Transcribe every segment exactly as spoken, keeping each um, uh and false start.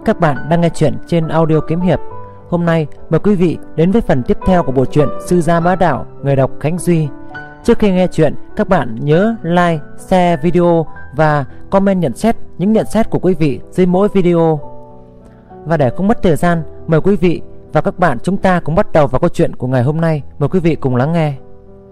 Các bạn đang nghe chuyện trên audio kiếm hiệp. Hôm nay mời quý vị đến với phần tiếp theo của bộ truyện Sư Gia Bá Đạo, người đọc Khánh Duy. Trước khi nghe chuyện, các bạn nhớ like, share video và comment nhận xét những nhận xét của quý vị dưới mỗi video. Và để không mất thời gian, mời quý vị và các bạn chúng ta cùng bắt đầu vào câu chuyện của ngày hôm nay. Mời quý vị cùng lắng nghe.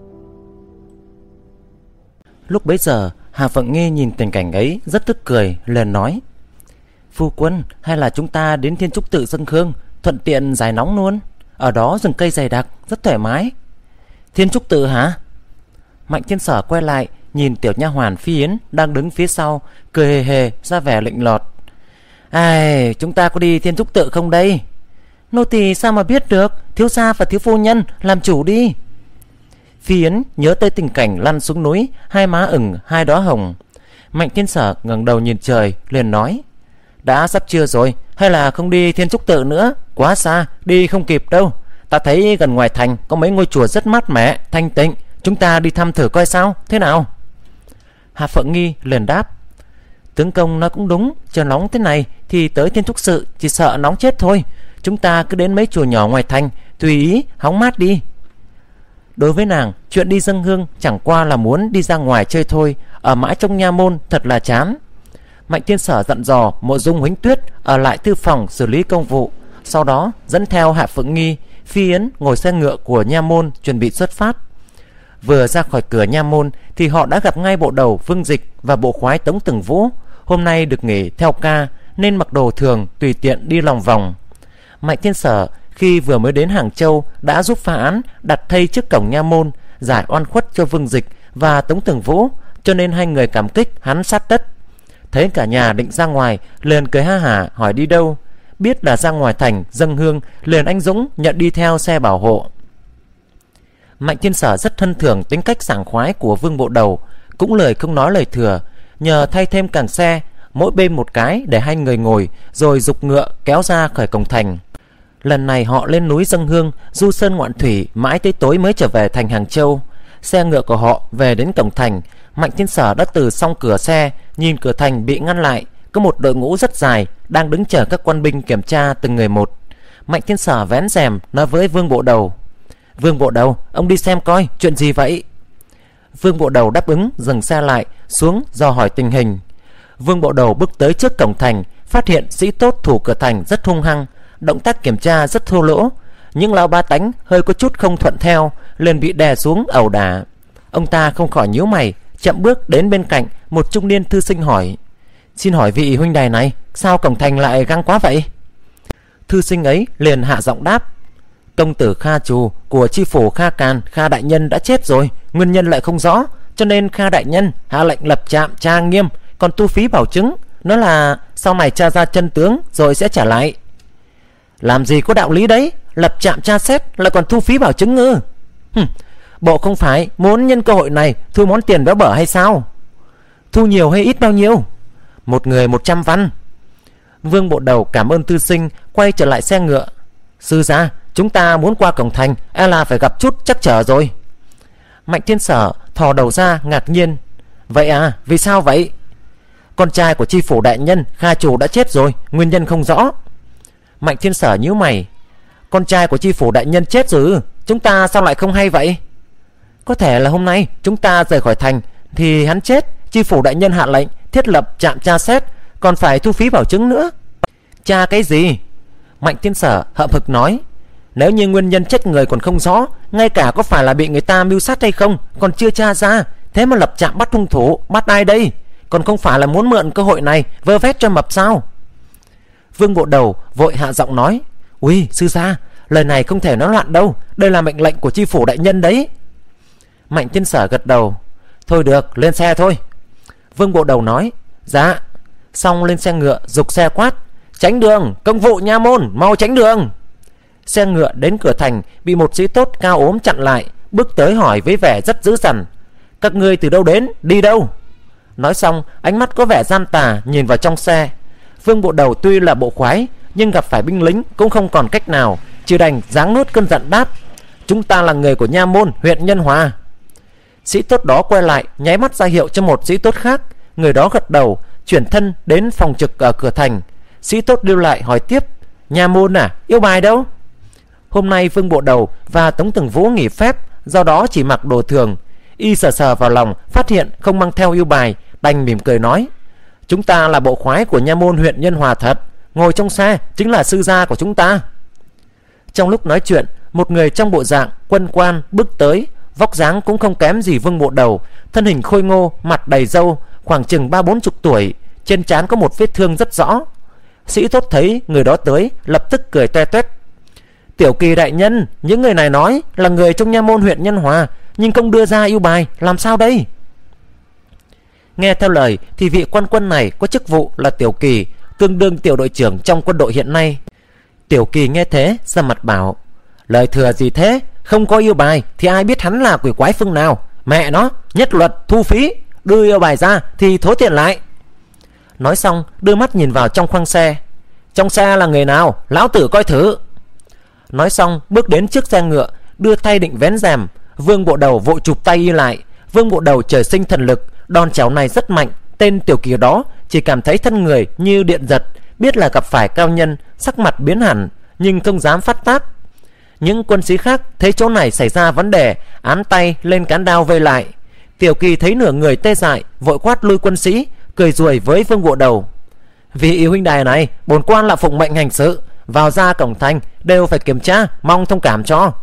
Lúc bấy giờ, Hà Phượng Nghi nhìn tình cảnh ấy rất tức cười, liền nói: Phu quân, hay là chúng ta đến Thiên Trúc Tự dâng hương, thuận tiện giải nóng luôn. Ở đó rừng cây dày đặc, rất thoải mái. Thiên Trúc Tự hả? Mạnh Thiên Sở quay lại, nhìn tiểu nha hoàn Phi Yến đang đứng phía sau, cười hề hề ra vẻ lịnh lọt. Ai, chúng ta có đi Thiên Trúc Tự không đây? Nô tỳ sao mà biết được, thiếu gia và thiếu phu nhân làm chủ đi. Phi Yến nhớ tới tình cảnh lăn xuống núi, hai má ửng hai đóa hồng. Mạnh Thiên Sở ngẩng đầu nhìn trời, liền nói: Đã sắp trưa rồi, hay là không đi Thiên Trúc Tự nữa? Quá xa, đi không kịp đâu. Ta thấy gần ngoài thành có mấy ngôi chùa rất mát mẻ, thanh tịnh. Chúng ta đi thăm thử coi sao, thế nào? Hà Phượng Nghi liền đáp: Tướng công nói cũng đúng, trời nóng thế này thì tới Thiên Trúc Tự chỉ sợ nóng chết thôi. Chúng ta cứ đến mấy chùa nhỏ ngoài thành, tùy ý hóng mát đi. Đối với nàng, chuyện đi dâng hương chẳng qua là muốn đi ra ngoài chơi thôi, ở mãi trong nha môn thật là chán. Mạnh Thiên Sở dặn dò Mộ Dung Huánh Tuyết ở lại thư phòng xử lý công vụ, sau đó dẫn theo Hạ Phượng Nghi, Phi Yến ngồi xe ngựa của nha môn chuẩn bị xuất phát. Vừa ra khỏi cửa nha môn thì họ đã gặp ngay bộ đầu Vương Dịch và bộ khoái Tống Từng Vũ. Hôm nay được nghỉ theo ca nên mặc đồ thường tùy tiện đi lòng vòng. Mạnh Thiên Sở khi vừa mới đến Hàng Châu đã giúp phá án đặt thây trước cổng nha môn, giải oan khuất cho Vương Dịch và Tống Từng Vũ, cho nên hai người cảm kích hắn sát đất. Thấy cả nhà định ra ngoài, liền cười ha hả hỏi đi đâu. Biết là ra ngoài thành dâng hương, liền anh Dũng nhận đi theo xe bảo hộ. Mạnh Thiên Sở rất thân thưởng tính cách sảng khoái của Vương bộ đầu, cũng lời không nói lời thừa, nhờ thay thêm càng xe, mỗi bên một cái để hai người ngồi, rồi giục ngựa kéo ra khỏi cổng thành. Lần này họ lên núi dâng hương, du sơn ngoạn thủy, mãi tới tối mới trở về thành Hàng Châu. Xe ngựa của họ về đến cổng thành, Mạnh Thiên Sở đã từ xong cửa xe, nhìn cửa thành bị ngăn lại, có một đội ngũ rất dài đang đứng chờ các quan binh kiểm tra từng người một. Mạnh Thiên Sở vén rèm nói với Vương bộ đầu: Vương bộ đầu, ông đi xem coi chuyện gì vậy? Vương bộ đầu đáp ứng, dừng xe lại xuống dò hỏi tình hình. Vương bộ đầu bước tới trước cổng thành, phát hiện sĩ tốt thủ cửa thành rất hung hăng, động tác kiểm tra rất thô lỗ. Những lão ba tánh hơi có chút không thuận theo, liền bị đè xuống ẩu đả. Ông ta không khỏi nhíu mày, chậm bước đến bên cạnh một trung niên thư sinh hỏi: Xin hỏi vị huynh đài này, sao cổng thành lại găng quá vậy? Thư sinh ấy liền hạ giọng đáp: Công tử Kha Trù của chi phủ Kha Càn, Kha đại nhân đã chết rồi, nguyên nhân lại không rõ, cho nên Kha đại nhân hạ lệnh lập trạm tra nghiêm, còn thu phí bảo chứng, nó là sau này tra ra chân tướng rồi sẽ trả lại. Làm gì có đạo lý đấy, lập trạm tra xét lại còn thu phí bảo chứng ư? Hừm, bộ không phải muốn nhân cơ hội này thu món tiền béo bở hay sao? Thu nhiều hay ít bao nhiêu? Một người một trăm văn. Vương bộ đầu cảm ơn thư sinh, quay trở lại xe ngựa. Sư gia, chúng ta muốn qua cổng thành, e là phải gặp chút trắc trở rồi. Mạnh Thiên Sở thò đầu ra ngạc nhiên: Vậy à, vì sao vậy? Con trai của chi phủ đại nhân Kha Trù đã chết rồi, nguyên nhân không rõ. Mạnh Thiên Sở nhíu mày: Con trai của chi phủ đại nhân chết rồi, chúng ta sao lại không hay vậy? Có thể là hôm nay chúng ta rời khỏi thành thì hắn chết, chi phủ đại nhân hạ lệnh thiết lập trạm tra xét, còn phải thu phí bảo chứng nữa. Tra cái gì? Mạnh Thiên Sở hậm hực nói: Nếu như nguyên nhân chết người còn không rõ, ngay cả có phải là bị người ta mưu sát hay không còn chưa tra ra, thế mà lập trạm bắt hung thủ, bắt ai đây? Còn không phải là muốn mượn cơ hội này vơ vét cho mập sao? Vương bộ đầu vội hạ giọng nói: Ui sư gia, lời này không thể nói loạn đâu, đây là mệnh lệnh của chi phủ đại nhân đấy. Mạnh Thiên Sở gật đầu: Thôi được, lên xe thôi. Vương bộ đầu nói: Dạ. Xong lên xe ngựa giục xe quát: Tránh đường, công vụ nha môn, mau tránh đường. Xe ngựa đến cửa thành bị một sĩ tốt cao ốm chặn lại, bước tới hỏi với vẻ rất dữ dằn: Các ngươi từ đâu đến, đi đâu? Nói xong ánh mắt có vẻ gian tà nhìn vào trong xe. Vương bộ đầu tuy là bộ khoái nhưng gặp phải binh lính cũng không còn cách nào, chỉ đành giáng nuốt cơn giận đáp: Chúng ta là người của nha môn huyện Nhân Hòa. Sĩ tốt đó quay lại nháy mắt ra hiệu cho một sĩ tốt khác. Người đó gật đầu, chuyển thân đến phòng trực ở cửa thành. Sĩ tốt lưu lại hỏi tiếp: Nha môn à, yêu bài đâu? Hôm nay Vương Bộ Đầu và Tống Tường Vũ nghỉ phép, do đó chỉ mặc đồ thường. Y sờ sờ vào lòng, phát hiện không mang theo yêu bài, đành mỉm cười nói: Chúng ta là bộ khoái của nha môn huyện Nhân Hòa thật, ngồi trong xe chính là sư gia của chúng ta. Trong lúc nói chuyện, một người trong bộ dạng quân quan bước tới, vóc dáng cũng không kém gì Vương Bộ Đầu, thân hình khôi ngô, mặt đầy râu, khoảng chừng ba bốn chục tuổi, trên trán có một vết thương rất rõ. Sĩ tốt thấy người đó tới, lập tức cười toe toét: Tiểu Kỳ đại nhân, những người này nói là người trong nha môn huyện Nhân Hòa, nhưng không đưa ra yêu bài, làm sao đây? Nghe theo lời thì vị quan quân này có chức vụ là Tiểu Kỳ, tương đương tiểu đội trưởng trong quân đội hiện nay. Tiểu Kỳ nghe thế ra mặt bảo: Lời thừa gì thế, không có yêu bài thì ai biết hắn là quỷ quái phương nào. Mẹ nó, nhất luật thu phí, đưa yêu bài ra thì thối tiền lại. Nói xong đưa mắt nhìn vào trong khoang xe: Trong xe là người nào, lão tử coi thử. Nói xong bước đến trước xe ngựa, đưa tay định vén rèm. Vương Bộ Đầu vội chụp tay y lại. Vương Bộ Đầu trời sinh thần lực, đòn chảo này rất mạnh. Tên Tiểu Kỳ đó chỉ cảm thấy thân người như điện giật, biết là gặp phải cao nhân, sắc mặt biến hẳn, nhưng không dám phát tác. Những quân sĩ khác thấy chỗ này xảy ra vấn đề, án tay lên cán đao vây lại. Tiểu Kỳ thấy nửa người tê dại, vội quát lui quân sĩ, cười ruồi với Vương Bộ Đầu: Vì yêu huynh đài này, bổn quan là phụng mệnh hành sự, vào ra cổng thành đều phải kiểm tra, mong thông cảm cho.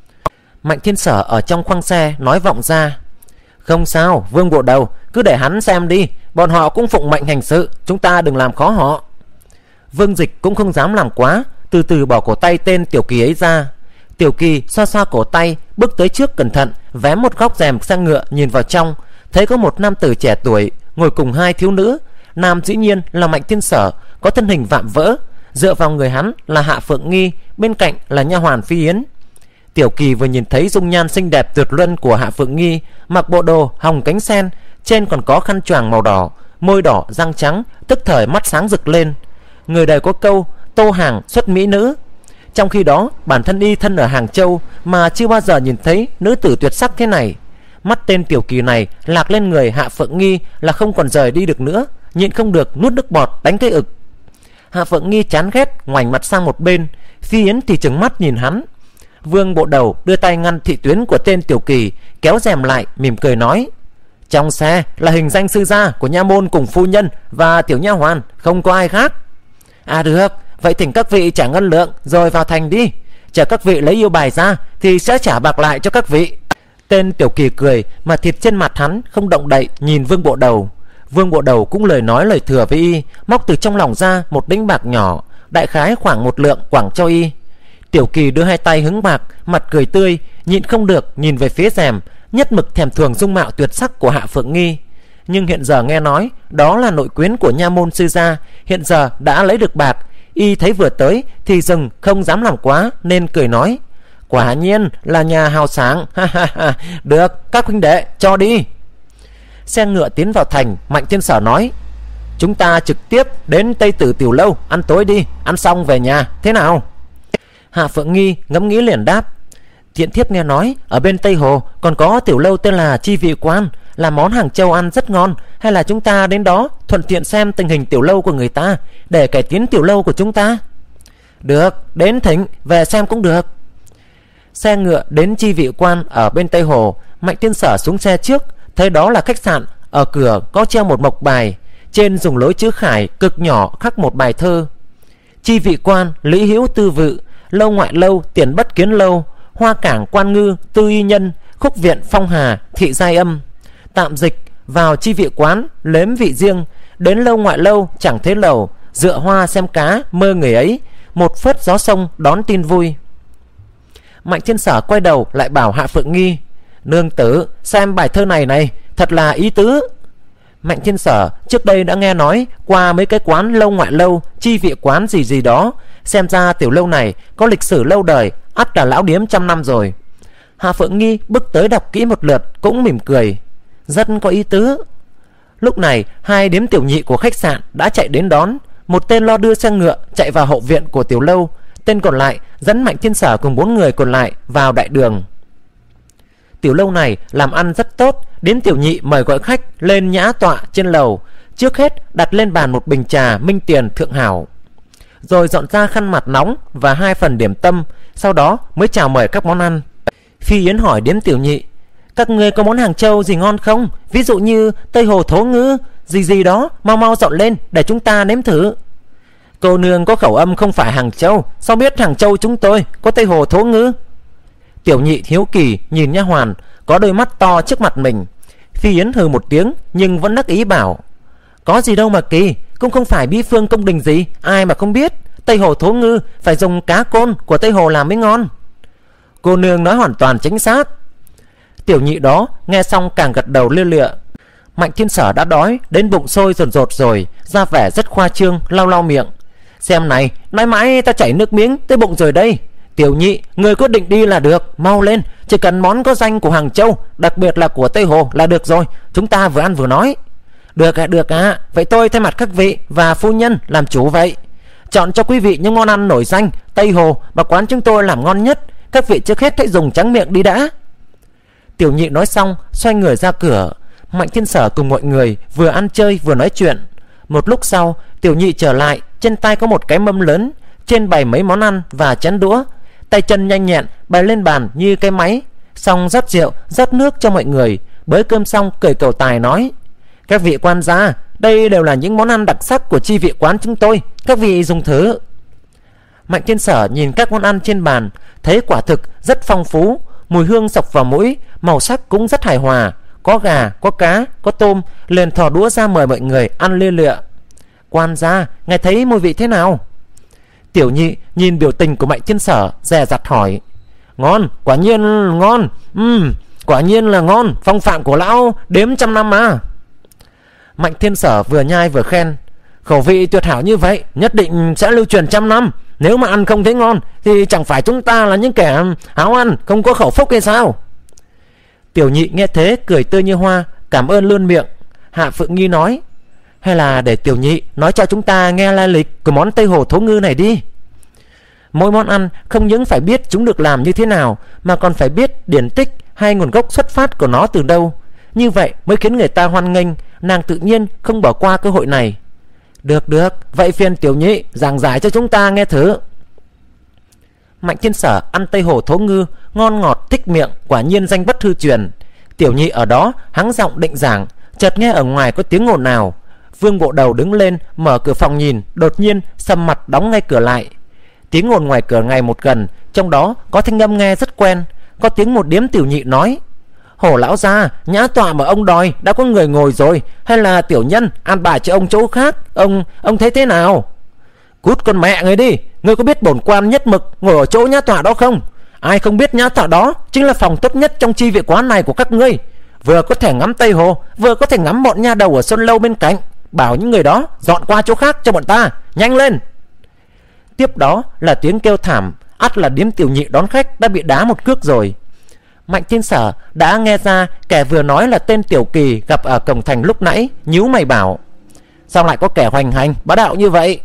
Mạnh Thiên Sở ở trong khoang xe nói vọng ra: Không sao, Vương Bộ Đầu, cứ để hắn xem đi, bọn họ cũng phụng mệnh hành sự, chúng ta đừng làm khó họ. Vương Dịch cũng không dám làm quá, từ từ bỏ cổ tay tên Tiểu Kỳ ấy ra. Tiểu Kỳ xoa xoa cổ tay, bước tới trước cẩn thận, vén một góc rèm xe ngựa nhìn vào trong, thấy có một nam tử trẻ tuổi ngồi cùng hai thiếu nữ. Nam dĩ nhiên là Mạnh Thiên Sở, có thân hình vạm vỡ, dựa vào người hắn là Hạ Phượng Nghi, bên cạnh là nha hoàn Phi Yến. Tiểu Kỳ vừa nhìn thấy dung nhan xinh đẹp tuyệt luân của Hạ Phượng Nghi, mặc bộ đồ hồng cánh sen, trên còn có khăn choàng màu đỏ, môi đỏ răng trắng, tức thời mắt sáng rực lên. Người đời có câu tô hàng xuất mỹ nữ. Trong khi đó bản thân y thân ở Hàng Châu mà chưa bao giờ nhìn thấy nữ tử tuyệt sắc thế này. Mắt tên Tiểu Kỳ này lạc lên người Hạ Phượng Nghi là không còn rời đi được nữa, nhịn không được nuốt nước bọt đánh cái ực. Hạ Phượng Nghi chán ghét ngoảnh mặt sang một bên, Phi Yến thì trừng mắt nhìn hắn. Vương Bộ Đầu đưa tay ngăn thị tuyến của tên Tiểu Kỳ, kéo rèm lại mỉm cười nói: Trong xe là hình danh sư gia của nha môn cùng phu nhân và tiểu nha hoàn, không có ai khác. À được, vậy thỉnh các vị trả ngân lượng rồi vào thành đi, chờ các vị lấy yêu bài ra thì sẽ trả bạc lại cho các vị. Tên Tiểu Kỳ cười mà thịt trên mặt hắn không động đậy, nhìn Vương Bộ Đầu. Vương Bộ Đầu cũng lời nói lời thừa với y, móc từ trong lòng ra một đĩnh bạc nhỏ, đại khái khoảng một lượng, quẳng cho y. Tiểu Kỳ đưa hai tay hứng bạc, mặt cười tươi, nhịn không được nhìn về phía rèm, nhất mực thèm thuồng dung mạo tuyệt sắc của Hạ Phượng Nghi. Nhưng hiện giờ nghe nói đó là nội quyến của nha môn sư gia, hiện giờ đã lấy được bạc, y thấy vừa tới thì dừng, không dám làm quá, nên cười nói: Quả nhiên là nhà hào sáng. Được, các huynh đệ cho đi. Xe ngựa tiến vào thành. Mạnh Thiên Sở nói: Chúng ta trực tiếp đến Tây Tử Tiểu Lâu ăn tối đi, ăn xong về nhà, thế nào? Hạ Phượng Nghi ngẫm nghĩ liền đáp: Thiện thiếp nghe nói ở bên Tây Hồ còn có tiểu lâu tên là Chi Vị Quan, là món Hàng Châu ăn rất ngon, hay là chúng ta đến đó thuận tiện xem tình hình tiểu lâu của người ta, để cải tiến tiểu lâu của chúng ta? Được, đến thỉnh về xem cũng được. Xe ngựa đến Chi Vị Quan ở bên Tây Hồ. Mạnh Thiên Sở xuống xe trước, thấy đó là khách sạn, ở cửa có treo một mộc bài, trên dùng lối chữ khải cực nhỏ khắc một bài thơ: Chi Vị Quan, Lý Hữu Tư Vự, lâu ngoại lâu, tiền bất kiến lâu, hoa cảng quan ngư, tư y nhân, khúc viện phong hà, thị giai âm. Tạm dịch: vào Chi Vị Quán nếm vị riêng, đến lâu ngoại lâu chẳng thấy lầu, dựa hoa xem cá mơ người ấy, một phất gió sông đón tin vui. Mạnh Thiên Sở quay đầu lại bảo Hạ Phượng Nghi: Nương tử, xem bài thơ này này, thật là ý tứ. Mạnh Thiên Sở trước đây đã nghe nói qua mấy cái quán lâu ngoại lâu, Chi Vị Quán gì gì đó, xem ra tiểu lâu này có lịch sử lâu đời, ắt là lão điếm trăm năm rồi. Hạ Phượng Nghi bước tới đọc kỹ một lượt, cũng mỉm cười: Rất có ý tứ. Lúc này hai điếm tiểu nhị của khách sạn đã chạy đến đón. Một tên lo đưa xe ngựa chạy vào hậu viện của tiểu lâu, tên còn lại dẫn Mạnh Thiên Sở cùng bốn người còn lại vào đại đường. Tiểu lâu này làm ăn rất tốt, điếm tiểu nhị mời gọi khách lên nhã tọa trên lầu, trước hết đặt lên bàn một bình trà minh tiền thượng hảo. rồi dọn ra khăn mặt nóng và hai phần điểm tâm, sau đó mới chào mời các món ăn. Phi Yến hỏi Điếm Tiểu Nhị: các ngươi có món Hàng Châu gì ngon không? Ví dụ như Tây Hồ Thố Ngư gì gì đó, mau mau dọn lên để chúng ta nếm thử. Cô nương có khẩu âm không phải Hàng Châu, sao biết Hàng Châu chúng tôi có Tây Hồ Thố Ngư? Tiểu Nhị hiếu kỳ nhìn nha hoàn có đôi mắt to trước mặt mình. Phi Yến hừ một tiếng nhưng vẫn đắc ý bảo: có gì đâu mà kỳ, cũng không phải bí phương công đình gì, ai mà không biết. Tây Hồ Thố Ngư phải dùng cá côn của Tây Hồ làm mới ngon. Cô nương nói hoàn toàn chính xác. Tiểu Nhị đó nghe xong càng gật đầu lia lịa. Mạnh Thiên Sở đã đói đến bụng sôi rồn rột rồi, ra vẻ rất khoa trương, lau lau miệng. Xem này, nói mãi ta chảy nước miếng tới bụng rồi đây. Tiểu Nhị, người quyết định đi là được, mau lên, chỉ cần món có danh của Hàng Châu, đặc biệt là của Tây Hồ là được rồi, chúng ta vừa ăn vừa nói. Được ạ, à, được ạ, à. Vậy tôi thay mặt các vị và phu nhân làm chủ vậy. Chọn cho quý vị những món ăn nổi danh Tây Hồ mà quán chúng tôi làm ngon nhất. Các vị trước hết hãy dùng tráng miệng đi đã. Tiểu Nhị nói xong xoay người ra cửa. Mạnh Thiên Sở cùng mọi người vừa ăn chơi vừa nói chuyện. Một lúc sau Tiểu Nhị trở lại, trên tay có một cái mâm lớn, trên bày mấy món ăn và chén đũa, tay chân nhanh nhẹn bày lên bàn như cái máy. Xong rót rượu rót nước cho mọi người. Bới cơm xong cười cầu tài nói: các vị quan gia, đây đều là những món ăn đặc sắc của chi vị quán chúng tôi, các vị dùng thử. Mạnh Thiên Sở nhìn các món ăn trên bàn, thấy quả thực rất phong phú, mùi hương sộc vào mũi, màu sắc cũng rất hài hòa, có gà, có cá, có tôm, liền thò đũa ra mời mọi người ăn lia lịa. Quan gia, ngài thấy mùi vị thế nào? Tiểu Nhị nhìn biểu tình của Mạnh Thiên Sở, dè dặt hỏi: ngon, quả nhiên ngon, um, quả nhiên là ngon, phong phạm của lão đếm trăm năm mà. Mạnh Thiên Sở vừa nhai vừa khen: khẩu vị tuyệt hảo như vậy nhất định sẽ lưu truyền trăm năm. Nếu mà ăn không thấy ngon thì chẳng phải chúng ta là những kẻ háo ăn, không có khẩu phúc hay sao? Tiểu Nhị nghe thế cười tươi như hoa, cảm ơn luôn miệng. Hạ Phượng Nghi nói: hay là để Tiểu Nhị nói cho chúng ta nghe lai lịch của món Tây Hồ Thố Ngư này đi. Mỗi món ăn không những phải biết chúng được làm như thế nào, mà còn phải biết điển tích hay nguồn gốc xuất phát của nó từ đâu. Như vậy mới khiến người ta hoan nghênh. Nàng tự nhiên không bỏ qua cơ hội này. Được được, vậy phiền Tiểu Nhị giảng giải cho chúng ta nghe thử. Mạnh Thiên Sở ăn Tây Hồ Thố Ngư ngon ngọt thích miệng, quả nhiên danh bất hư truyền. Tiểu Nhị ở đó hắng giọng định giảng, chợt nghe ở ngoài có tiếng ồn ào. Vương Bộ Đầu đứng lên mở cửa phòng nhìn, đột nhiên sầm mặt đóng ngay cửa lại. Tiếng ồn ngoài cửa ngày một gần, trong đó có thanh âm nghe rất quen. Có tiếng một điếm Tiểu Nhị nói: Hổ lão gia, nhã tọa mà ông đòi đã có người ngồi rồi, hay là tiểu nhân an bài cho ông chỗ khác? Ông ông thấy thế nào? Cút con mẹ người đi, ngươi có biết bổn quan nhất mực ngồi ở chỗ nhã tọa đó không? Ai không biết nhã tọa đó chính là phòng tốt nhất trong chi vị quán này của các ngươi, vừa có thể ngắm Tây Hồ, vừa có thể ngắm bọn nha đầu ở Xuân Lâu bên cạnh. Bảo những người đó dọn qua chỗ khác cho bọn ta, nhanh lên. Tiếp đó là tiếng kêu thảm, ắt là điếm Tiểu Nhị đón khách đã bị đá một cước rồi. Mạnh Thiên Sở đã nghe ra kẻ vừa nói là tên Tiểu Kỳ gặp ở cổng thành lúc nãy, nhíu mày bảo: sao lại có kẻ hoành hành bá đạo như vậy?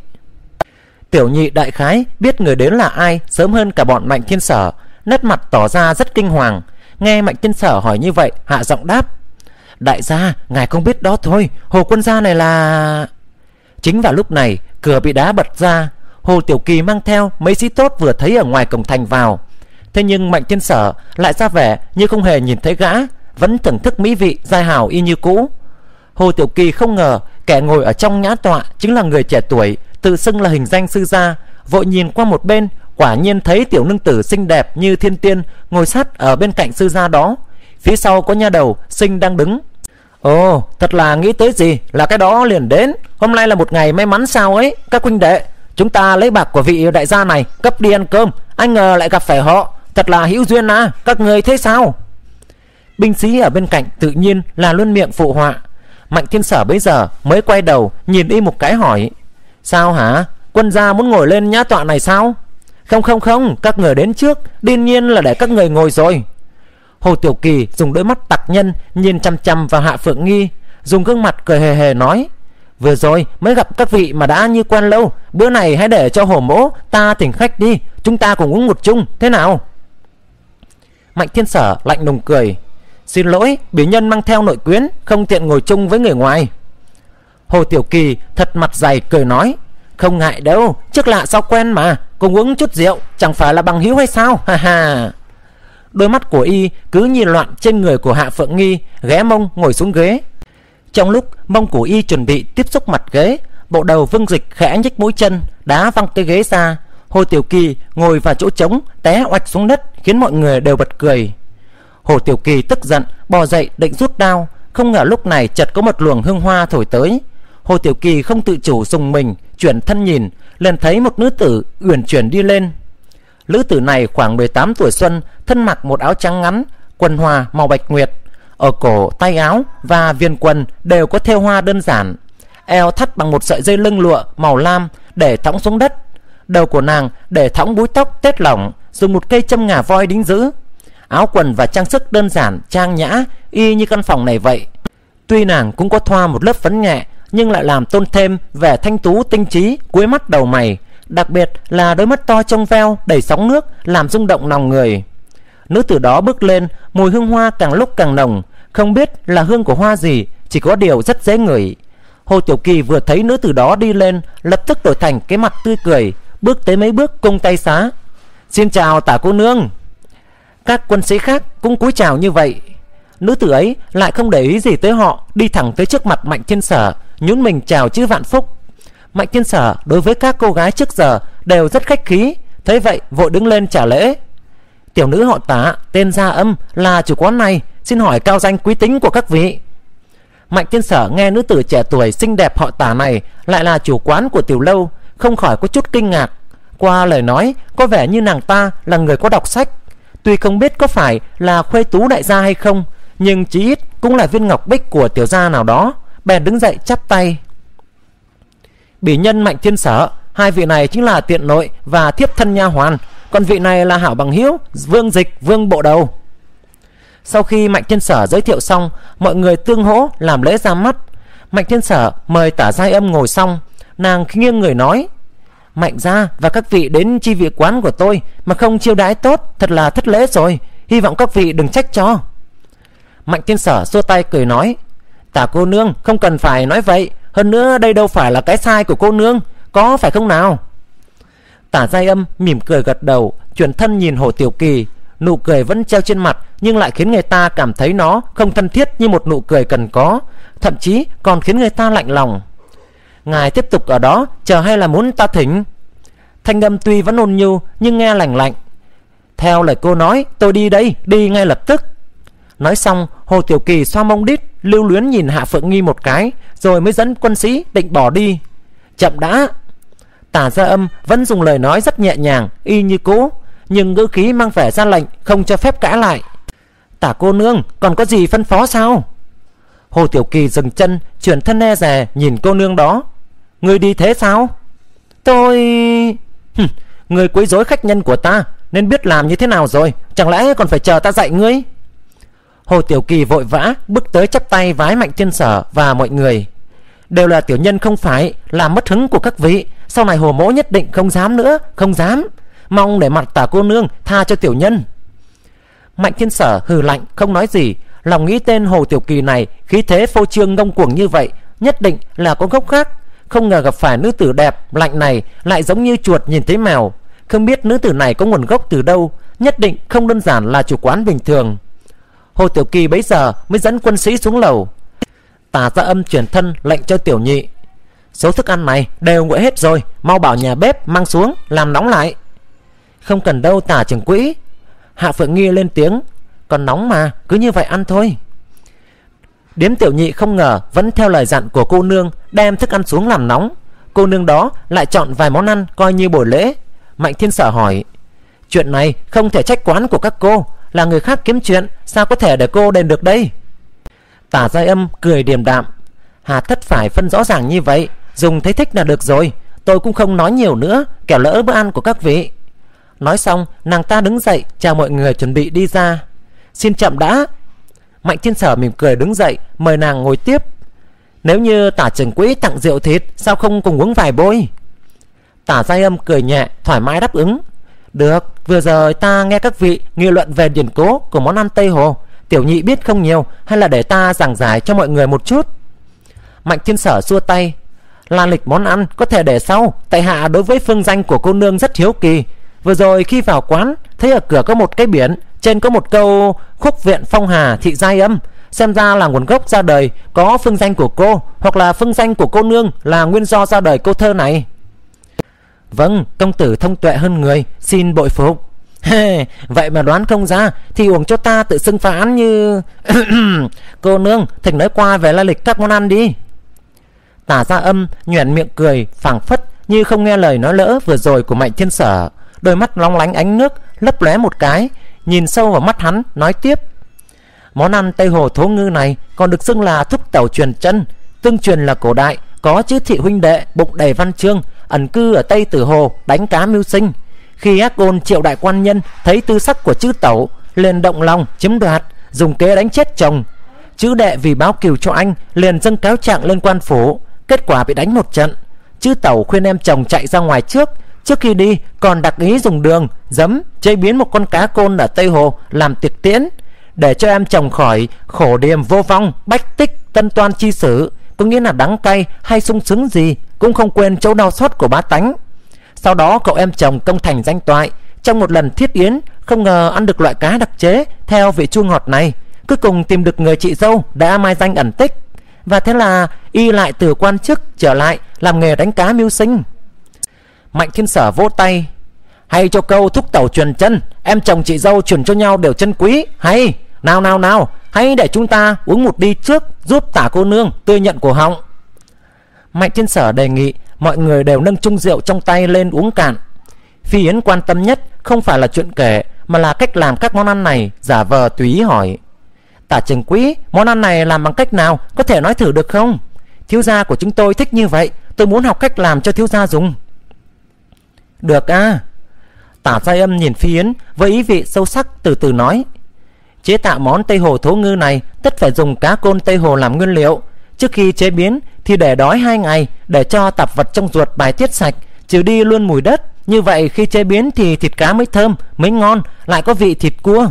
Tiểu Nhị đại khái biết người đến là ai sớm hơn cả bọn Mạnh Thiên Sở, nét mặt tỏ ra rất kinh hoàng. Nghe Mạnh Thiên Sở hỏi như vậy, hạ giọng đáp: đại gia, ngài không biết đó thôi, Hồ quân gia này là... Chính vào lúc này cửa bị đá bật ra. Hồ Tiểu Kỳ mang theo mấy sĩ tốt vừa thấy ở ngoài cổng thành vào. Thế nhưng Mạnh Thiên Sở lại ra vẻ như không hề nhìn thấy gã, vẫn thưởng thức mỹ vị giai hào y như cũ. Hồ Tiểu Kỳ không ngờ kẻ ngồi ở trong nhã tọa chính là người trẻ tuổi tự xưng là hình danh sư gia, vội nhìn qua một bên, quả nhiên thấy tiểu nương tử xinh đẹp như thiên tiên ngồi sát ở bên cạnh sư gia đó. Phía sau có nha đầu xinh đang đứng. Ồ, thật là nghĩ tới gì là cái đó liền đến. Hôm nay là một ngày may mắn sao ấy các huynh đệ. Chúng ta lấy bạc của vị đại gia này cấp đi ăn cơm, anh ngờ lại gặp phải họ, thật là hữu duyên à, các người thấy sao? Binh sĩ ở bên cạnh tự nhiên là luôn miệng phụ họa. Mạnh Thiên Sở bấy giờ mới quay đầu nhìn y một cái hỏi: sao hả, quân gia muốn ngồi lên nhã tọa này sao? Không không không, các người đến trước, đương nhiên là để các người ngồi rồi. Hồ Tiểu Kỳ dùng đôi mắt tặc nhân nhìn chăm chăm vào Hạ Phượng Nghi, dùng gương mặt cười hề hề nói: vừa rồi mới gặp các vị mà đã như quen lâu, bữa này hãy để cho Hồ mỗ ta thỉnh khách đi, chúng ta cùng uống một chung, thế nào? Mạnh Thiên Sở lạnh lùng cười: xin lỗi, bỉ nhân mang theo nội quyến, không tiện ngồi chung với người ngoài. Hồ Tiểu Kỳ thật mặt dày cười nói: Không ngại đâu, trước lạ sao quen mà, cùng uống chút rượu, chẳng phải là bằng hữu hay sao? Ha ha. Đôi mắt của y cứ nhìn loạn trên người của Hạ Phượng Nghi, ghé mông ngồi xuống ghế. Trong lúc mông của y chuẩn bị tiếp xúc mặt ghế, bộ đầu Vương Dịch khẽ nhích mũi chân, đá văng cái ghế ra. Hồ Tiểu Kỳ ngồi vào chỗ trống, té oạch xuống đất, khiến mọi người đều bật cười. Hồ Tiểu Kỳ tức giận bò dậy định rút đao, không ngờ lúc này chợt có một luồng hương hoa thổi tới. Hồ Tiểu Kỳ không tự chủ dùng mình, chuyển thân nhìn, liền thấy một nữ tử uyển chuyển đi lên. Nữ tử này khoảng mười tám tuổi xuân, thân mặc một áo trắng ngắn, quần hòa màu bạch nguyệt, ở cổ, tay áo và viền quần đều có thêu hoa đơn giản, eo thắt bằng một sợi dây lưng lụa màu lam để thõng xuống đất. Đầu của nàng để thõng búi tóc tết lỏng, dùng một cây châm ngà voi đính giữ. Áo quần và trang sức đơn giản trang nhã, y như căn phòng này vậy. Tuy nàng cũng có thoa một lớp phấn nhẹ, nhưng lại làm tôn thêm vẻ thanh tú tinh trí cuối mắt đầu mày, đặc biệt là đôi mắt to trong veo đầy sóng nước làm rung động lòng người. Nữ tử đó bước lên, mùi hương hoa càng lúc càng nồng, không biết là hương của hoa gì, chỉ có điều rất dễ ngửi. Hồ Tiểu Kỳ vừa thấy nữ tử đó đi lên, lập tức đổi thành cái mặt tươi cười, bước tới mấy bước cung tay xá. Xin chào Tả cô nương. Các quân sĩ khác cũng cúi chào như vậy. Nữ tử ấy lại không để ý gì tới họ, đi thẳng tới trước mặt Mạnh Thiên Sở, nhún mình chào chữ vạn phúc. Mạnh Thiên Sở đối với các cô gái trước giờ đều rất khách khí, thấy vậy vội đứng lên trả lễ. Tiểu nữ họ Tả, tên Gia Âm, là chủ quán này, xin hỏi cao danh quý tính của các vị. Mạnh Thiên Sở nghe nữ tử trẻ tuổi xinh đẹp họ Tả này lại là chủ quán của tiểu lâu, không khỏi có chút kinh ngạc. Qua lời nói có vẻ như nàng ta là người có đọc sách, tuy không biết có phải là khuê tú đại gia hay không, nhưng chí ít cũng là viên ngọc bích của tiểu gia nào đó. Bèn đứng dậy chắp tay. Bỉ nhân Mạnh Thiên Sở, hai vị này chính là tiện nội và thiếp thân nha hoàn, còn vị này là hảo bằng hữu Vương Dịch, Vương bộ đầu. Sau khi Mạnh Thiên Sở giới thiệu xong, mọi người tương hỗ làm lễ ra mắt. Mạnh Thiên Sở mời Tả Giai Âm ngồi xong, nàng nghiêng người nói: Mạnh gia và các vị đến chi vị quán của tôi mà không chiêu đãi tốt, thật là thất lễ rồi, hy vọng các vị đừng trách cho. Mạnh Thiên Sở xua tay cười nói: Tả cô nương không cần phải nói vậy, hơn nữa đây đâu phải là cái sai của cô nương, có phải không nào? Tả Giai Âm mỉm cười gật đầu, chuyển thân nhìn Hồ Tiểu Kỳ. Nụ cười vẫn treo trên mặt, nhưng lại khiến người ta cảm thấy nó không thân thiết như một nụ cười cần có, thậm chí còn khiến người ta lạnh lòng. Ngài tiếp tục ở đó chờ hay là muốn ta thỉnh? Thanh âm tuy vẫn ôn nhu nhưng nghe lạnh lạnh. Theo lời cô nói, tôi đi đây, đi ngay lập tức. Nói xong, Hồ Tiểu Kỳ xoa mông đít, lưu luyến nhìn Hạ Phượng Nghi một cái, rồi mới dẫn quân sĩ định bỏ đi. Chậm đã. Tả Gia Âm vẫn dùng lời nói rất nhẹ nhàng, y như cũ, nhưng ngữ khí mang vẻ ra lệnh, không cho phép cãi lại. Tả cô nương còn có gì phân phó sao? Hồ Tiểu Kỳ dừng chân, chuyển thân e dè nhìn cô nương đó. Ngươi đi thế sao? Tôi... Hừm, ngươi quấy rối khách nhân của ta, nên biết làm như thế nào rồi, chẳng lẽ còn phải chờ ta dạy ngươi? Hồ Tiểu Kỳ vội vã bước tới chắp tay vái Mạnh Thiên Sở và mọi người. Đều là tiểu nhân không phải làm mất hứng của các vị, sau này Hồ mỗ nhất định không dám nữa, không dám. Mong để mặt Tả cô nương tha cho tiểu nhân. Mạnh Thiên Sở hừ lạnh không nói gì, lòng nghĩ tên Hồ Tiểu Kỳ này khí thế phô trương ngông cuồng như vậy, nhất định là có gốc khác. Không ngờ gặp phải nữ tử đẹp lạnh này lại giống như chuột nhìn thấy mèo. Không biết nữ tử này có nguồn gốc từ đâu, nhất định không đơn giản là chủ quán bình thường. Hồ Tiểu Kỳ bấy giờ mới dẫn quân sĩ xuống lầu. Tả Gia Âm chuyển thân lệnh cho tiểu nhị: số thức ăn này đều nguội hết rồi, mau bảo nhà bếp mang xuống làm nóng lại. Không cần đâu Tả trưởng quỹ. Hạ Phượng Nghi lên tiếng: còn nóng mà, cứ như vậy ăn thôi. Điếm tiểu nhị không ngờ vẫn theo lời dặn của cô nương đem thức ăn xuống làm nóng. Cô nương đó lại chọn vài món ăn coi như buổi lễ. Mạnh Thiên Sở hỏi: chuyện này không thể trách quán của các cô, là người khác kiếm chuyện, sao có thể để cô đền được đây? Tả Giai Âm cười điềm đạm: hà tất phải phân rõ ràng như vậy, dùng thấy thích là được rồi, tôi cũng không nói nhiều nữa, kẻo lỡ bữa ăn của các vị. Nói xong, nàng ta đứng dậy chào mọi người chuẩn bị đi ra. Xin chậm đã. Mạnh Thiên Sở mỉm cười đứng dậy mời nàng ngồi tiếp. Nếu như Tả trưởng quỹ tặng rượu thịt, sao không cùng uống vài bôi? Tả Giai Âm cười nhẹ thoải mái đáp ứng: được, vừa giờ ta nghe các vị nghị luận về điển cố của món ăn Tây Hồ, tiểu nhị biết không nhiều, hay là để ta giảng giải cho mọi người một chút? Mạnh Thiên Sở xua tay: La lịch món ăn có thể để sau, tại hạ đối với phương danh của cô nương rất hiếu kỳ. Vừa rồi khi vào quán, thấy ở cửa có một cái biển, trên có một câu khúc viện phong hà thị giai âm, xem ra là nguồn gốc ra đời có phương danh của cô, hoặc là phương danh của cô nương là nguyên do ra đời câu thơ này. Vâng, công tử thông tuệ hơn người, xin bội phục. Vậy mà đoán không ra thì uổng cho ta tự xưng phán như cô nương, thỉnh nói qua về la lịch các món ăn đi. Tả Gia Âm nhoẻn miệng cười phảng phất như không nghe lời nói lỡ vừa rồi của Mạnh Thiên Sở. Đôi mắt long lánh ánh nước lấp lóe một cái, nhìn sâu vào mắt hắn nói tiếp. Món ăn Tây Hồ Thố Ngư này còn được xưng là thúc tẩu truyền chân. Tương truyền là cổ đại có chư thị huynh đệ bụng đầy văn chương, ẩn cư ở Tây Tử Hồ đánh cá mưu sinh. Khi ác ôn Triệu đại quan nhân thấy tư sắc của chư tẩu, liền động lòng chiếm đoạt, dùng kế đánh chết chồng. Chư đệ vì báo cừu cho anh liền dâng cáo trạng lên quan phủ, kết quả bị đánh một trận. Chư tẩu khuyên em chồng chạy ra ngoài trước, trước khi đi còn đặc ý dùng đường giấm chế biến một con cá côn ở Tây Hồ làm tiệc tiễn, để cho em chồng khỏi khổ điềm vô vong bách tích tân toan chi sử, có nghĩa là đắng cay hay sung sướng gì cũng không quên chỗ đau xót của bá tánh. Sau đó cậu em chồng công thành danh toại, trong một lần thiết yến không ngờ ăn được loại cá đặc chế theo vị chua ngọt này, cuối cùng tìm được người chị dâu đã mai danh ẩn tích, và thế là y lại từ quan chức trở lại làm nghề đánh cá mưu sinh. Mạnh Thiên Sở vỗ tay. Hay cho câu thúc tẩu truyền chân, em chồng chị dâu truyền cho nhau đều chân quý. Hay, nào nào nào, hãy để chúng ta uống một ly trước, giúp Tả cô nương tươi nhận cổ họng. Mạnh Thiên Sở đề nghị mọi người đều nâng chung rượu trong tay lên uống cạn. Phi Yến quan tâm nhất không phải là chuyện kể, mà là cách làm các món ăn này. Giả vờ tùy ý hỏi. Tả trưởng quỹ, món ăn này làm bằng cách nào, có thể nói thử được không? Thiếu gia của chúng tôi thích như vậy, tôi muốn học cách làm cho thiếu gia dùng. Được à? Tả Gia Âm nhìn Phi Yến với ý vị sâu sắc, từ từ nói. Chế tạo món Tây Hồ Thố Ngư này tất phải dùng cá côn Tây Hồ làm nguyên liệu. Trước khi chế biến thì để đói hai ngày, để cho tạp vật trong ruột bài tiết sạch, trừ đi luôn mùi đất. Như vậy khi chế biến thì thịt cá mới thơm, mới ngon, lại có vị thịt cua.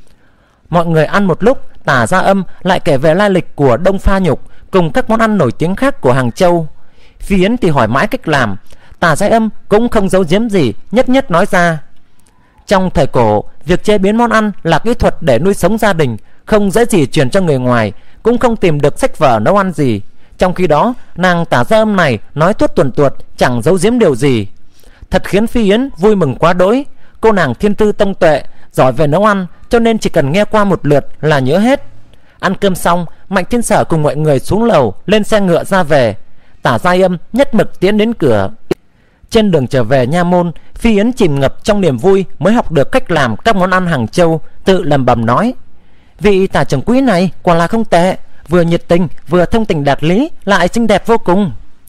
Mọi người ăn một lúc, Tả Gia Âm lại kể về lai lịch của Đông Pha Nhục cùng các món ăn nổi tiếng khác của Hàng Châu. Phi Yến thì hỏi mãi cách làm. Tả Gia Âm cũng không giấu giếm gì, nhất nhất nói ra. Trong thời cổ, việc chế biến món ăn là kỹ thuật để nuôi sống gia đình, không dễ gì truyền cho người ngoài, cũng không tìm được sách vở nấu ăn gì. Trong khi đó, nàng Tả Gia Âm này nói tuốt tuần tuột, chẳng giấu giếm điều gì. Thật khiến Phi Yến vui mừng quá đỗi. Cô nàng thiên tư tông tuệ, giỏi về nấu ăn, cho nên chỉ cần nghe qua một lượt là nhớ hết. Ăn cơm xong, Mạnh Thiên Sở cùng mọi người xuống lầu, lên xe ngựa ra về. Tả Gia Âm nhất mực tiến đến cửa. Trên đường trở về nha môn, Phi Yến chìm ngập trong niềm vui mới học được cách làm các món ăn Hàng Châu, tự lẩm bẩm nói. Vị tả trưởng quỹ này quả là không tệ, vừa nhiệt tình, vừa thông tình đạt lý, lại xinh đẹp vô cùng.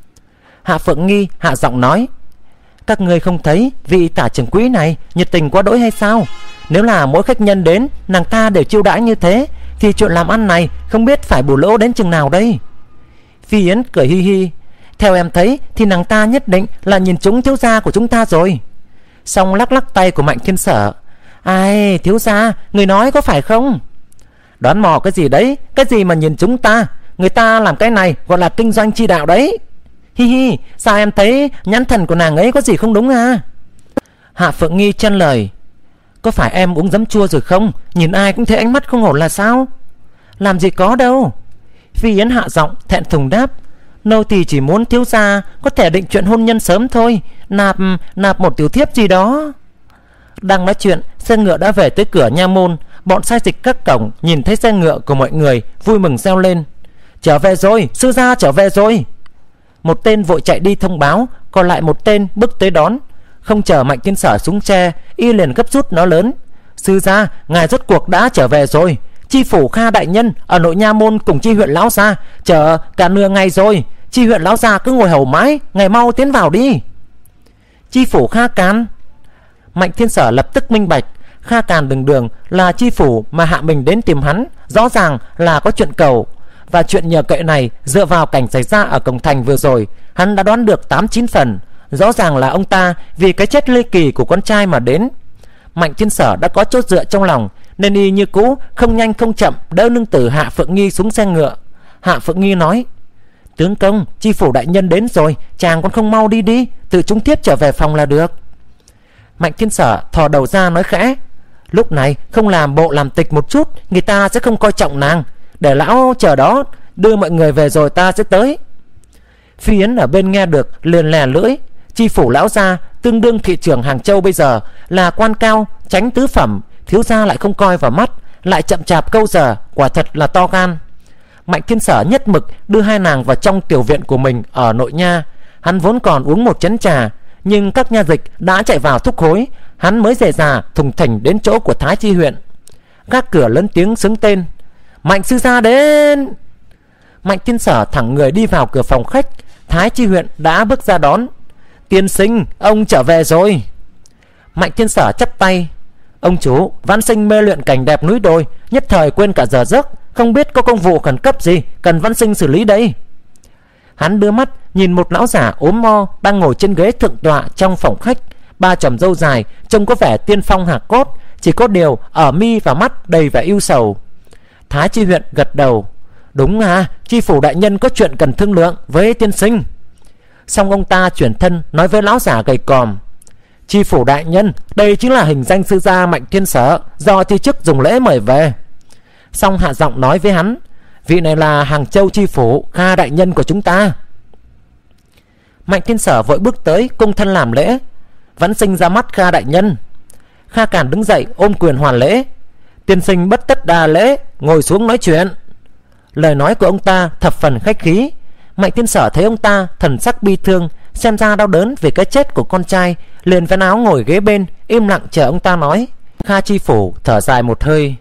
Hạ Phượng Nghi hạ giọng nói. Các người không thấy vị tả trưởng quỹ này nhiệt tình quá đỗi hay sao? Nếu là mỗi khách nhân đến nàng ta đều chiêu đãi như thế, thì chuyện làm ăn này không biết phải bù lỗ đến chừng nào đây. Phi Yến cười hi hi. Theo em thấy thì nàng ta nhất định là nhìn trúng thiếu gia của chúng ta rồi. Xong lắc lắc tay của Mạnh Thiên Sở. Ai, thiếu gia, người nói có phải không? Đoán mò cái gì đấy? Cái gì mà nhìn chúng ta? Người ta làm cái này gọi là kinh doanh chi đạo đấy. Hi hi, sao em thấy nhãn thần của nàng ấy có gì không đúng à? Hạ Phượng Nghi chen lời. Có phải em uống giấm chua rồi không? Nhìn ai cũng thấy ánh mắt không ổn là sao? Làm gì có đâu. Phi Yến hạ giọng thẹn thùng đáp. Nô tỳ chỉ muốn thiếu gia có thể định chuyện hôn nhân sớm thôi, nạp nạp một tiểu thiếp gì đó. Đang nói chuyện, xe ngựa đã về tới cửa nha môn. Bọn sai dịch các cổng nhìn thấy xe ngựa của mọi người, vui mừng reo lên. Trở về rồi, sư gia trở về rồi. Một tên vội chạy đi thông báo, còn lại một tên bước tới đón. Không chờ Mạnh Thiên Sở xuống xe, y liền gấp rút nói lớn. Sư gia, ngài rốt cuộc đã trở về rồi. Chi phủ Kha đại nhân ở nội nha môn cùng chi huyện lão gia chờ cả nửa ngày rồi. Chi huyện lão gia cứ ngồi hầu mãi, ngài mau tiến vào đi. Chi phủ Kha Càn. Mạnh Thiên Sở lập tức minh bạch. Kha Càn đường đường là chi phủ mà hạ mình đến tìm hắn, rõ ràng là có chuyện cầu. Và chuyện nhờ cậy này dựa vào cảnh xảy ra ở cổng thành vừa rồi, hắn đã đoán được tám chín phần. Rõ ràng là ông ta vì cái chết ly kỳ của con trai mà đến. Mạnh Thiên Sở đã có chốt dựa trong lòng, nên y như cũ không nhanh không chậm đỡ nương tử Hạ Phượng Nghi xuống xe ngựa. Hạ Phượng Nghi nói. Tướng công, chi phủ đại nhân đến rồi, chàng còn không mau đi đi, tự chúng tiếp trở về phòng là được. Mạnh Thiên Sở thò đầu ra nói khẽ: Lúc này không làm bộ làm tịch một chút, người ta sẽ không coi trọng nàng. Để lão chờ đó, đưa mọi người về rồi ta sẽ tới. Phi Yến ở bên nghe được liền lè lưỡi: Chi phủ lão gia tương đương thị trưởng Hàng Châu bây giờ, là quan cao, tránh tứ phẩm, thiếu gia lại không coi vào mắt, lại chậm chạp câu giờ, quả thật là to gan. Mạnh Thiên Sở nhất mực đưa hai nàng vào trong tiểu viện của mình ở nội nha. Hắn vốn còn uống một chén trà, nhưng các nha dịch đã chạy vào thúc hối, hắn mới dè dà thùng thình đến chỗ của Thái Chi huyện. Gác cửa lớn tiếng xứng tên: Mạnh sư gia đến. Mạnh Thiên Sở thẳng người đi vào cửa phòng khách. Thái Chi huyện đã bước ra đón: Tiên sinh, ông trở về rồi. Mạnh Thiên Sở chắp tay: Ông chủ, Vãn sinh mê luyện cảnh đẹp núi đồi, nhất thời quên cả giờ giấc, không biết có công vụ khẩn cấp gì cần Vãn sinh xử lý đây. Hắn đưa mắt nhìn một lão giả ốm mo đang ngồi trên ghế thượng tọa trong phòng khách, ba chòm râu dài, trông có vẻ tiên phong hạc cốt, chỉ có điều ở mi và mắt đầy vẻ ưu sầu. Thái Chi huyện gật đầu: Đúng à, chi phủ đại nhân có chuyện cần thương lượng với tiên sinh. Xong ông ta chuyển thân nói với lão giả gầy còm: Chi phủ đại nhân, đây chính là hình danh sư gia Mạnh Thiên Sở do thi chức dùng lễ mời về. Xong hạ giọng nói với hắn: Vị này là Hàng Châu chi phủ Kha đại nhân của chúng ta. Mạnh Thiên Sở vội bước tới cung thân làm lễ: Vãn sinh ra mắt Kha đại nhân. Kha Càn đứng dậy ôm quyền hoàn lễ: Tiên sinh bất tất đa lễ, ngồi xuống nói chuyện. Lời nói của ông ta thập phần khách khí. Mạnh Thiên Sở thấy ông ta thần sắc bi thương, xem ra đau đớn vì cái chết của con trai, liền vén áo ngồi ghế bên, im lặng chờ ông ta nói. Kha chi phủ thở dài một hơi: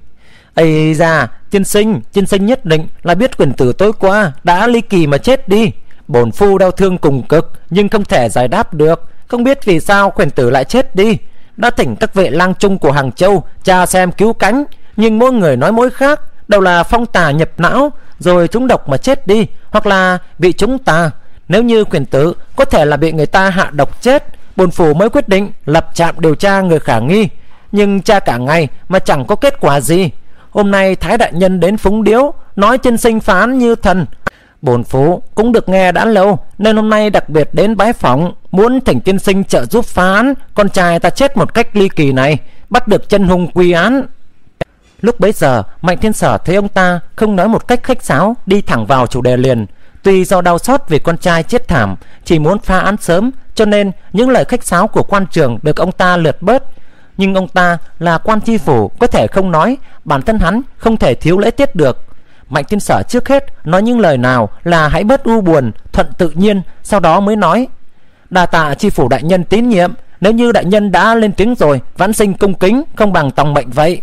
Ây da, tiên sinh, tiên sinh nhất định là biết quyền tử tối qua đã ly kỳ mà chết đi. Bổn phu đau thương cùng cực, nhưng không thể giải đáp được, không biết vì sao quyền tử lại chết đi. Đã thỉnh các vệ lang trung của Hàng Châu tra xem cứu cánh, nhưng mỗi người nói mỗi khác, đâu là phong tà nhập não rồi trúng độc mà chết đi, hoặc là bị trúng tà. Nếu như quyền tử có thể là bị người ta hạ độc chết, bổn phủ mới quyết định lập trạm điều tra người khả nghi, nhưng tra cả ngày mà chẳng có kết quả gì. Hôm nay Thái đại nhân đến phúng điếu, nói tiên sinh phán như thần, bổn phủ cũng được nghe đã lâu, nên hôm nay đặc biệt đến bái phỏng, muốn thỉnh tiên sinh trợ giúp phán con trai ta chết một cách ly kỳ này, bắt được chân hung quy án. Lúc bấy giờ Mạnh Thiên Sở thấy ông ta không nói một cách khách sáo, đi thẳng vào chủ đề liền. Tuy do đau xót vì con trai chết thảm, chỉ muốn phá án sớm, cho nên những lời khách sáo của quan trường được ông ta lượt bớt. Nhưng ông ta là quan chi phủ, có thể không nói, bản thân hắn không thể thiếu lễ tiết được. Mạnh Thiên Sở trước hết nói những lời nào là hãy bớt u buồn, thuận tự nhiên, sau đó mới nói: Đa tạ chi phủ đại nhân tín nhiệm, nếu như đại nhân đã lên tiếng rồi, Vãn sinh cung kính, không bằng tòng mệnh vậy.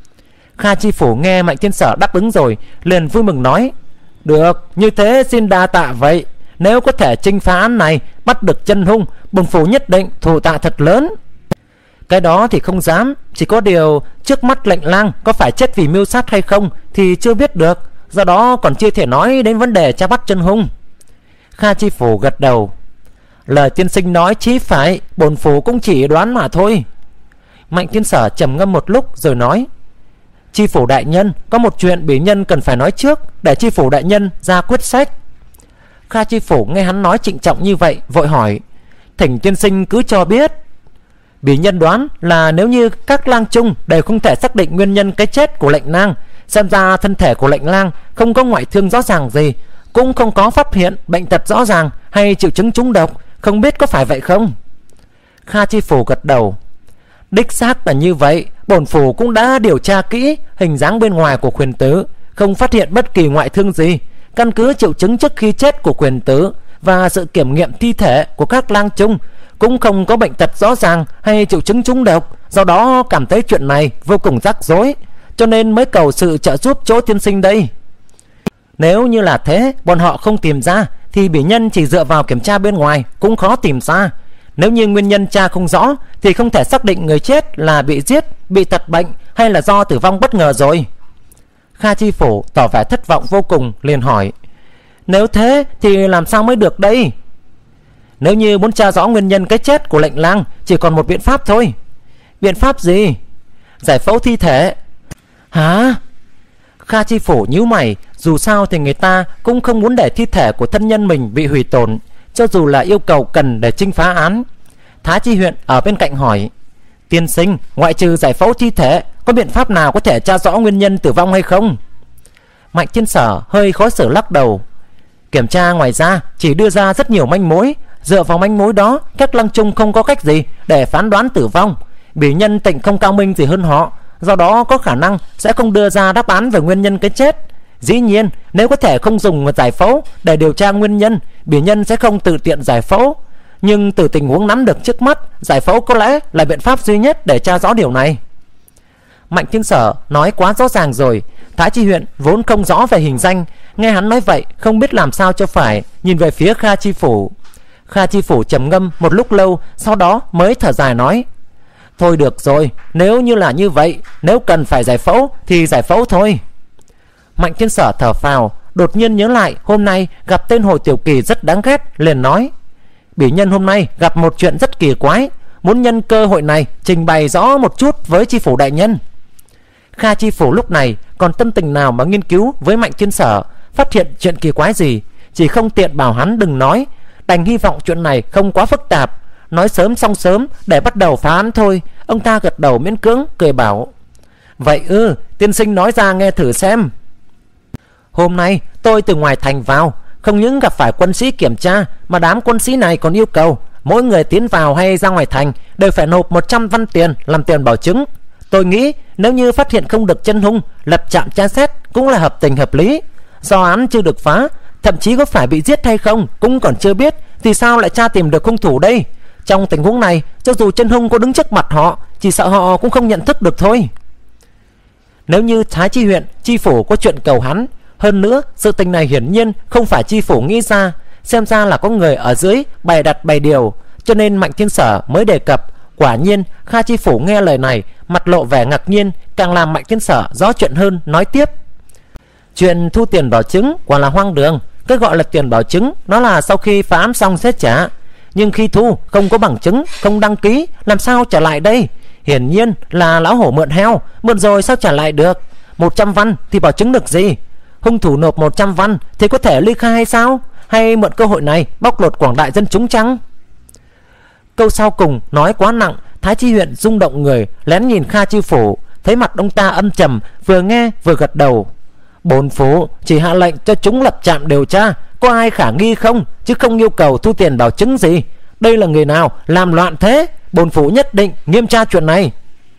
Kha chi phủ nghe Mạnh Thiên Sở đáp ứng rồi, liền vui mừng nói: Được, như thế xin đa tạ vậy. Nếu có thể trinh phá án này, bắt được chân hung, bổn phủ nhất định thù tạ thật lớn. Cái đó thì không dám, chỉ có điều trước mắt lệnh lang có phải chết vì mưu sát hay không thì chưa biết được, do đó còn chưa thể nói đến vấn đề tra bắt chân hung. Kha chi phủ gật đầu: Lời tiên sinh nói chí phải, bổn phủ cũng chỉ đoán mà thôi. Mạnh Thiên Sở trầm ngâm một lúc rồi nói: Chi phủ đại nhân, có một chuyện bỉ nhân cần phải nói trước, để chi phủ đại nhân ra quyết sách. Kha chi phủ nghe hắn nói trịnh trọng như vậy, vội hỏi: Thỉnh tiên sinh cứ cho biết. Bỉ nhân đoán là nếu như các lang trung đều không thể xác định nguyên nhân cái chết của lệnh lang, xem ra thân thể của lệnh lang không có ngoại thương rõ ràng gì, cũng không có phát hiện bệnh tật rõ ràng hay triệu chứng trúng độc, không biết có phải vậy không? Kha chi phủ gật đầu: Đích xác là như vậy, bổn phủ cũng đã điều tra kỹ hình dáng bên ngoài của quyền tứ, không phát hiện bất kỳ ngoại thương gì. Căn cứ triệu chứng trước khi chết của quyền tứ và sự kiểm nghiệm thi thể của các lang trung, cũng không có bệnh tật rõ ràng hay triệu chứng trúng độc, do đó cảm thấy chuyện này vô cùng rắc rối, cho nên mới cầu sự trợ giúp chỗ tiên sinh đây. Nếu như là thế, bọn họ không tìm ra thì bỉ nhân chỉ dựa vào kiểm tra bên ngoài cũng khó tìm ra. Nếu như nguyên nhân tra không rõ thì không thể xác định người chết là bị giết, bị tật bệnh hay là do tử vong bất ngờ rồi. Kha chi phủ tỏ vẻ thất vọng vô cùng, liền hỏi: Nếu thế thì làm sao mới được đây? Nếu như muốn tra rõ nguyên nhân cái chết của lệnh lang, chỉ còn một biện pháp thôi. Biện pháp gì? Giải phẫu thi thể. Hả? Kha chi phủ nhíu mày, dù sao thì người ta cũng không muốn để thi thể của thân nhân mình bị hủy tổn, cho dù là yêu cầu cần để trinh phá án. Thái chi huyện ở bên cạnh hỏi: Tiên sinh, ngoại trừ giải phẫu thi thể, có biện pháp nào có thể tra rõ nguyên nhân tử vong hay không? Mạnh Thiên Sở hơi khó xử lắc đầu: Kiểm tra ngoài ra chỉ đưa ra rất nhiều manh mối, dựa vào manh mối đó các Lăng Trung không có cách gì để phán đoán tử vong. Bỉ nhân tịnh không cao minh gì hơn họ, do đó có khả năng sẽ không đưa ra đáp án về nguyên nhân cái chết. Dĩ nhiên nếu có thể không dùng giải phẫu để điều tra nguyên nhân, bỉ nhân sẽ không tự tiện giải phẫu. Nhưng từ tình huống nắm được trước mắt, giải phẫu có lẽ là biện pháp duy nhất để tra rõ điều này. Mạnh Thiên Sở nói quá rõ ràng rồi. Thái chi huyện vốn không rõ về hình danh, nghe hắn nói vậy không biết làm sao cho phải, nhìn về phía Kha chi phủ. Kha chi phủ trầm ngâm một lúc lâu, sau đó mới thở dài nói: Thôi được rồi, nếu như là như vậy, nếu cần phải giải phẫu thì giải phẫu thôi. Mạnh Thiên Sở thở phào, đột nhiên nhớ lại hôm nay gặp tên Hồ Tiểu Kỳ rất đáng ghét, liền nói: Bỉ nhân hôm nay gặp một chuyện rất kỳ quái, muốn nhân cơ hội này trình bày rõ một chút với chi phủ đại nhân. Kha chi phủ lúc này còn tâm tình nào mà nghiên cứu với Mạnh Thiên Sở phát hiện chuyện kỳ quái gì, chỉ không tiện bảo hắn đừng nói, đành hy vọng chuyện này không quá phức tạp, nói sớm xong sớm để bắt đầu phá án thôi. Ông ta gật đầu miễn cưỡng cười bảo: Vậy ư, tiên sinh nói ra nghe thử xem. Hôm nay tôi từ ngoài thành vào, không những gặp phải quân sĩ kiểm tra, mà đám quân sĩ này còn yêu cầu mỗi người tiến vào hay ra ngoài thành đều phải nộp một trăm văn tiền làm tiền bảo chứng. Tôi nghĩ nếu như phát hiện không được chân hung, lập trạm tra xét cũng là hợp tình hợp lý. Do án chưa được phá, thậm chí có phải bị giết hay không cũng còn chưa biết, thì sao lại tra tìm được hung thủ đây? Trong tình huống này, cho dù chân hung có đứng trước mặt họ, chỉ sợ họ cũng không nhận thức được thôi. Nếu như Thái chi huyện, chi phủ có chuyện cầu hắn, hơn nữa sự tình này hiển nhiên không phải chi phủ nghĩ ra, xem ra là có người ở dưới bày đặt bày điều, cho nên Mạnh Thiên Sở mới đề cập. Quả nhiên Kha chi phủ nghe lời này, mặt lộ vẻ ngạc nhiên, càng làm Mạnh Thiên Sở rõ chuyện hơn, nói tiếp: Chuyện thu tiền bảo chứng quả là hoang đường. Cái gọi là tiền bảo chứng, nó là sau khi phá án xong sẽ trả, nhưng khi thu không có bằng chứng, không đăng ký, làm sao trả lại đây? Hiển nhiên là lão hổ mượn heo, mượn rồi sao trả lại được? Một trăm văn thì bảo chứng được gì? Hung thủ nộp một trăm văn thì có thể ly khai hay sao? Hay mượn cơ hội này bóc lột quảng đại dân chúng chăng? Câu sau cùng nói quá nặng, Thái chi huyện rung động người, lén nhìn Kha chi phủ, thấy mặt ông ta âm trầm, vừa nghe vừa gật đầu: Bổn phủ chỉ hạ lệnh cho chúng lập trạm điều tra, có ai khả nghi không, chứ không yêu cầu thu tiền bảo chứng gì. Đây là người nào làm loạn thế? Bổn phủ nhất định nghiêm tra chuyện này.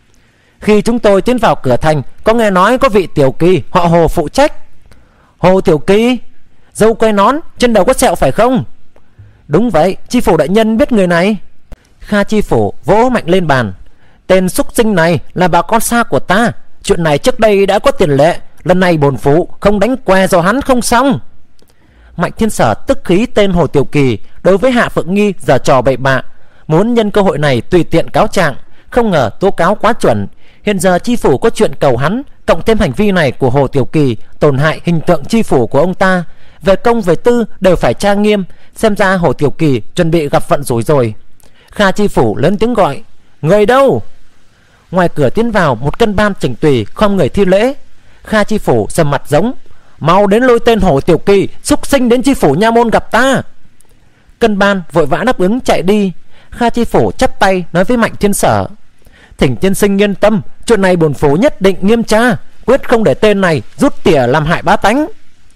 Khi chúng tôi tiến vào cửa thành, có nghe nói có vị Tiểu Kỳ họ Hồ phụ trách. Hồ Tiểu Kỳ? Dâu quay nón, trên đầu có sẹo phải không? Đúng vậy, chi phủ đại nhân biết người này. Kha chi phủ vỗ mạnh lên bàn: Tên súc sinh này là bà con xa của ta, chuyện này trước đây đã có tiền lệ, lần này bổn phủ không đánh què do hắn không xong. Mạnh Thiên Sở tức khí tên Hồ Tiểu Kỳ đối với Hạ Phượng Nghi giở trò bậy bạ, muốn nhân cơ hội này tùy tiện cáo trạng, không ngờ tố cáo quá chuẩn. Hiện giờ chi phủ có chuyện cầu hắn, cộng thêm hành vi này của Hồ Tiểu Kỳ tổn hại hình tượng chi phủ của ông ta, về công về tư đều phải tra nghiêm. Xem ra Hồ Tiểu Kỳ chuẩn bị gặp vận rủi rồi. Kha chi phủ lớn tiếng gọi: Người đâu? Ngoài cửa tiến vào một cân ban chỉnh tùy khom người thi lễ. Kha chi phủ sầm mặt giống: Mau đến lôi tên Hồ Tiểu Kỳ xúc sinh đến chi phủ nha môn gặp ta. Cân ban vội vã đáp ứng chạy đi. Kha chi phủ chắp tay nói với Mạnh Thiên Sở: Thỉnh tiên sinh yên tâm, chuyện này bổn phủ nhất định nghiêm tra, quyết không để tên này rút tỉa làm hại bá tánh.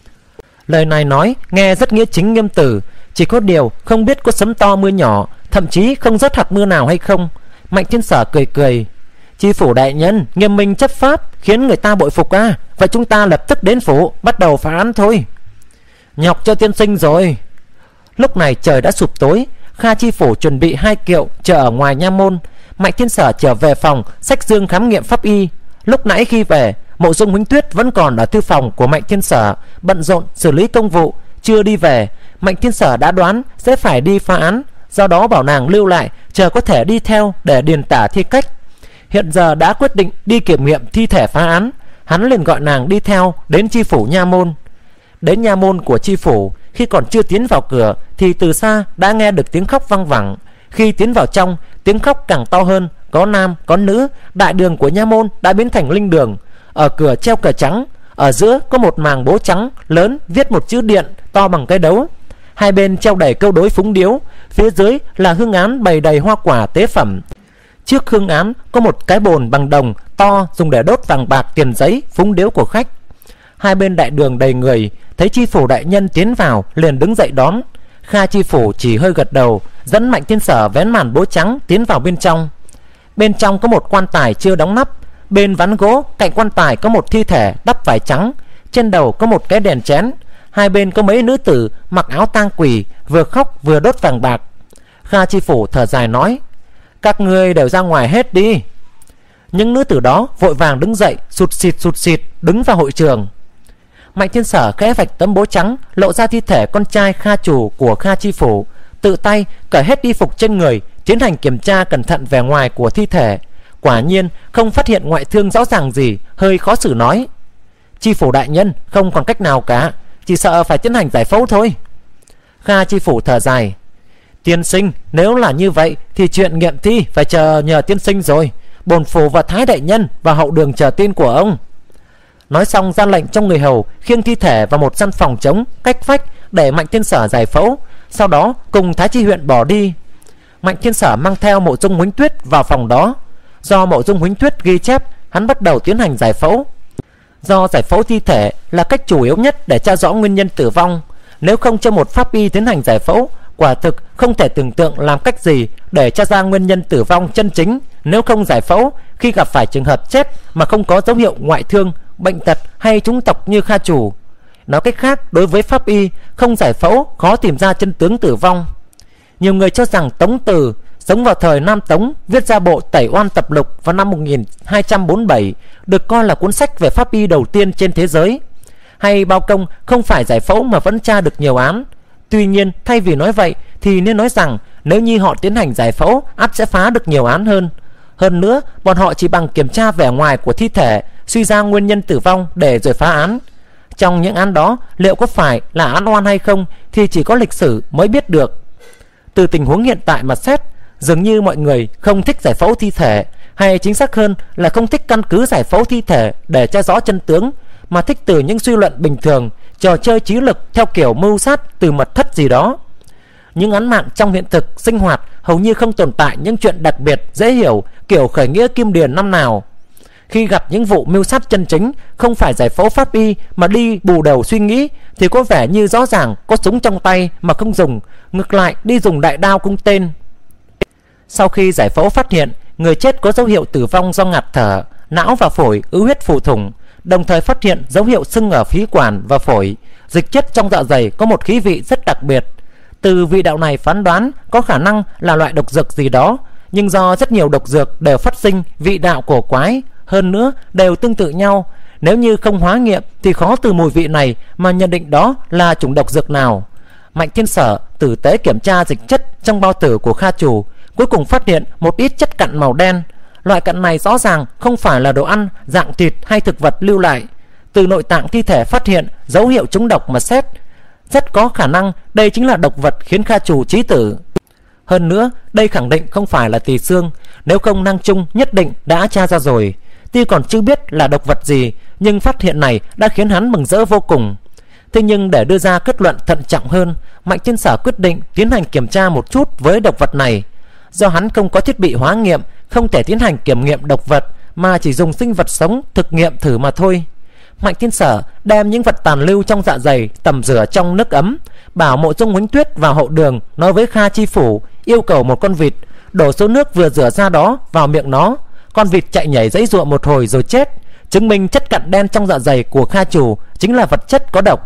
Lời này nói nghe rất nghĩa chính nghiêm tử, chỉ có điều không biết có sấm to mưa nhỏ, thậm chí không rớt hạt mưa nào hay không. Mạnh Thiên Sở cười cười: Chi phủ đại nhân nghiêm minh chấp pháp, khiến người ta bội phục à? Vậy chúng ta lập tức đến phủ bắt đầu phá án thôi. Nhọc cho tiên sinh rồi. Lúc này trời đã sụp tối. Kha chi phủ chuẩn bị hai kiệu chờ ở ngoài nha môn. Mạnh Thiên Sở trở về phòng xách dương khám nghiệm pháp y. Lúc nãy khi về, Mộ Dung Huỳnh Tuyết vẫn còn ở thư phòng của Mạnh Thiên Sở bận rộn xử lý công vụ, chưa đi về. Mạnh Thiên Sở đã đoán sẽ phải đi phá án, do đó bảo nàng lưu lại chờ có thể đi theo để điền tả thi cách. Hiện giờ đã quyết định đi kiểm nghiệm thi thể phá án, hắn liền gọi nàng đi theo đến chi phủ nha môn. Đến nha môn của chi phủ, khi còn chưa tiến vào cửa thì từ xa đã nghe được tiếng khóc văng vẳng. Khi tiến vào trong, tiếng khóc càng to hơn, có nam có nữ. Đại đường của nha môn đã biến thành linh đường. Ở cửa treo cờ trắng, Ở giữa có một màng bố trắng lớn viết một chữ điện to bằng cái đấu. Hai bên treo đầy câu đối phúng điếu. Phía dưới là hương án bày đầy hoa quả tế phẩm. Trước hương án có một cái bồn bằng đồng to dùng để đốt vàng bạc, tiền giấy, phúng điếu của khách. Hai bên đại đường đầy người. Thấy tri phủ đại nhân tiến vào liền đứng dậy đón. Kha tri phủ chỉ hơi gật đầu, dẫn Mạnh Thiên Sở vén màn bố trắng tiến vào bên trong. Bên trong có một quan tài chưa đóng nắp. Bên ván gỗ cạnh quan tài có một thi thể đắp vải trắng. Trên đầu có một cái đèn chén. Hai bên có mấy nữ tử mặc áo tang quỷ, vừa khóc vừa đốt vàng bạc. Kha tri phủ thở dài nói: các ngươi đều ra ngoài hết đi. Những nữ tử đó vội vàng đứng dậy, sụt xịt sụt xịt đứng vào hội trường. Mạnh Thiên Sở khẽ vạch tấm bố trắng, lộ ra thi thể con trai Kha chủ của Kha tri phủ, tự tay cởi hết y phục trên người, tiến hành kiểm tra cẩn thận vẻ ngoài của thi thể. Quả nhiên không phát hiện ngoại thương rõ ràng gì, hơi khó xử nói: tri phủ đại nhân, không còn cách nào cả, chỉ sợ phải tiến hành giải phẫu thôi. Kha tri phủ thở dài: tiên sinh, nếu là như vậy thì chuyện nghiệm thi phải chờ nhờ tiên sinh rồi. Bổn phủ và Thái đại nhân và hậu đường chờ tin của ông. Nói xong ra lệnh cho người hầu khiêng thi thể vào một căn phòng trống cách vách để Mạnh Thiên Sở giải phẫu. Sau đó cùng Thái Chi huyện bỏ đi. Mạnh Thiên Sở mang theo Mộ Dung Huỳnh Tuyết vào phòng đó. Do Mộ Dung Huỳnh Tuyết ghi chép, hắn bắt đầu tiến hành giải phẫu. Do giải phẫu thi thể là cách chủ yếu nhất để tra rõ nguyên nhân tử vong, nếu không cho một pháp y tiến hành giải phẫu, quả thực không thể tưởng tượng làm cách gì để tra ra nguyên nhân tử vong chân chính. Nếu không giải phẫu, khi gặp phải trường hợp chết mà không có dấu hiệu ngoại thương, bệnh tật hay trúng tộc như Kha chủ, nói cách khác, đối với pháp y không giải phẫu khó tìm ra chân tướng tử vong. Nhiều người cho rằng Tống Từ sống vào thời Nam Tống, viết ra bộ Tẩy Oan Tập Lục vào năm một nghìn hai trăm bốn mươi bảy, được coi là cuốn sách về pháp y đầu tiên trên thế giới. Hay Bao Công không phải giải phẫu mà vẫn tra được nhiều án. Tuy nhiên, thay vì nói vậy thì nên nói rằng nếu như họ tiến hành giải phẫu, ắt sẽ phá được nhiều án hơn. Hơn nữa, bọn họ chỉ bằng kiểm tra vẻ ngoài của thi thể, suy ra nguyên nhân tử vong để rồi phá án. Trong những án đó, liệu có phải là án oan hay không thì chỉ có lịch sử mới biết được. Từ tình huống hiện tại mà xét, dường như mọi người không thích giải phẫu thi thể, hay chính xác hơn là không thích căn cứ giải phẫu thi thể để tra rõ chân tướng, mà thích từ những suy luận bình thường, trò chơi trí lực theo kiểu mưu sát từ mật thất gì đó. Những án mạng trong hiện thực sinh hoạt hầu như không tồn tại những chuyện đặc biệt dễ hiểu kiểu khởi nghĩa Kim Điền năm nào. Khi gặp những vụ mưu sát chân chính, không phải giải phẫu pháp y mà đi bù đầu suy nghĩ, thì có vẻ như rõ ràng có súng trong tay mà không dùng, ngược lại đi dùng đại đao cung tên. Sau khi giải phẫu phát hiện người chết có dấu hiệu tử vong do ngạt thở, não và phổi ứ huyết phù thủng, đồng thời phát hiện dấu hiệu sưng ở khí quản và phổi, dịch chất trong dạ dày có một khí vị rất đặc biệt. Từ vị đạo này phán đoán có khả năng là loại độc dược gì đó, nhưng do rất nhiều độc dược đều phát sinh vị đạo cổ quái, hơn nữa đều tương tự nhau, nếu như không hóa nghiệm thì khó từ mùi vị này mà nhận định đó là chủng độc dược nào. Mạnh Thiên Sở tử tế kiểm tra dịch chất trong bao tử của Kha chủ, cuối cùng phát hiện một ít chất cặn màu đen. Loại cặn này rõ ràng không phải là đồ ăn, dạng thịt hay thực vật lưu lại. Từ nội tạng thi thể phát hiện dấu hiệu trúng độc mà xét, rất có khả năng đây chính là độc vật khiến Kha chủ chí tử. Hơn nữa, đây khẳng định không phải là tỳ xương, nếu không Năng Trung nhất định đã tra ra rồi. Tuy còn chưa biết là độc vật gì, nhưng phát hiện này đã khiến hắn mừng rỡ vô cùng. Thế nhưng để đưa ra kết luận thận trọng hơn, Mạnh Thiên Sở quyết định tiến hành kiểm tra một chút với độc vật này. Do hắn không có thiết bị hóa nghiệm, không thể tiến hành kiểm nghiệm độc vật, mà chỉ dùng sinh vật sống thực nghiệm thử mà thôi. Mạnh Thiên Sở đem những vật tàn lưu trong dạ dày tẩm rửa trong nước ấm, bảo Mộ Dung Huỳnh Tuyết vào hậu đường nói với Kha chi phủ yêu cầu một con vịt, đổ số nước vừa rửa ra đó vào miệng nó. Con vịt chạy nhảy giãy giụa một hồi rồi chết, chứng minh chất cặn đen trong dạ dày của Kha chủ chính là vật chất có độc.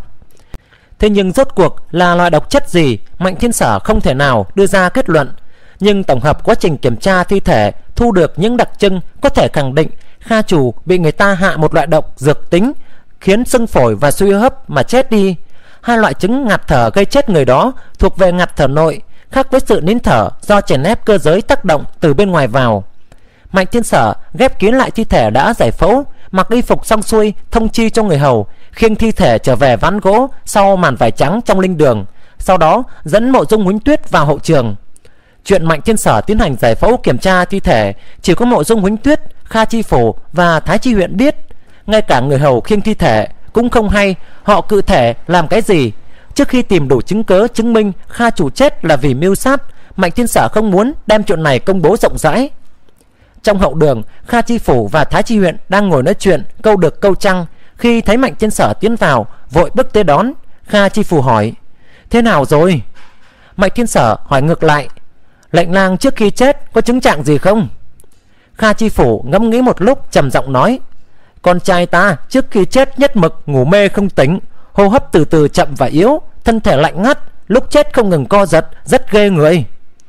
Thế nhưng rốt cuộc là loại độc chất gì, Mạnh Thiên Sở không thể nào đưa ra kết luận. Nhưng tổng hợp quá trình kiểm tra thi thể thu được những đặc trưng có thể khẳng định Kha chủ bị người ta hạ một loại độc dược tính khiến sưng phổi và suy hô hấp mà chết đi. Hai loại chứng ngạt thở gây chết người đó thuộc về ngạt thở nội, khác với sự nín thở do chèn ép cơ giới tác động từ bên ngoài vào. Mạnh Thiên Sở ghép kín lại thi thể đã giải phẫu, mặc y phục xong xuôi, thông chi cho người hầu khiêng thi thể trở về ván gỗ sau màn vải trắng trong linh đường, sau đó dẫn Mộ Dung Huỳnh Tuyết vào hậu trường. Chuyện Mạnh Thiên Sở tiến hành giải phẫu kiểm tra thi thể chỉ có Mộ Dung Huỳnh Tuyết, Kha chi phủ và Thái chi huyện biết. Ngay cả người hầu khiêng thi thể cũng không hay họ cụ thể làm cái gì. Trước khi tìm đủ chứng cớ chứng minh Kha chủ chết là vì mưu sát, Mạnh Thiên Sở không muốn đem chuyện này công bố rộng rãi. Trong hậu đường, Kha Chi Phủ và Thái Chi Huyện đang ngồi nói chuyện câu được câu trăng. Khi thấy Mạnh Thiên Sở tiến vào, vội bước tới đón. Kha Chi Phủ hỏi: thế nào rồi? Mạnh Thiên Sở hỏi ngược lại: lệnh lang trước khi chết có chứng trạng gì không? Kha Chi Phủ ngẫm nghĩ một lúc, trầm giọng nói: con trai ta trước khi chết nhất mực ngủ mê không tỉnh, hô hấp từ từ chậm và yếu, thân thể lạnh ngắt, lúc chết không ngừng co giật, rất ghê người.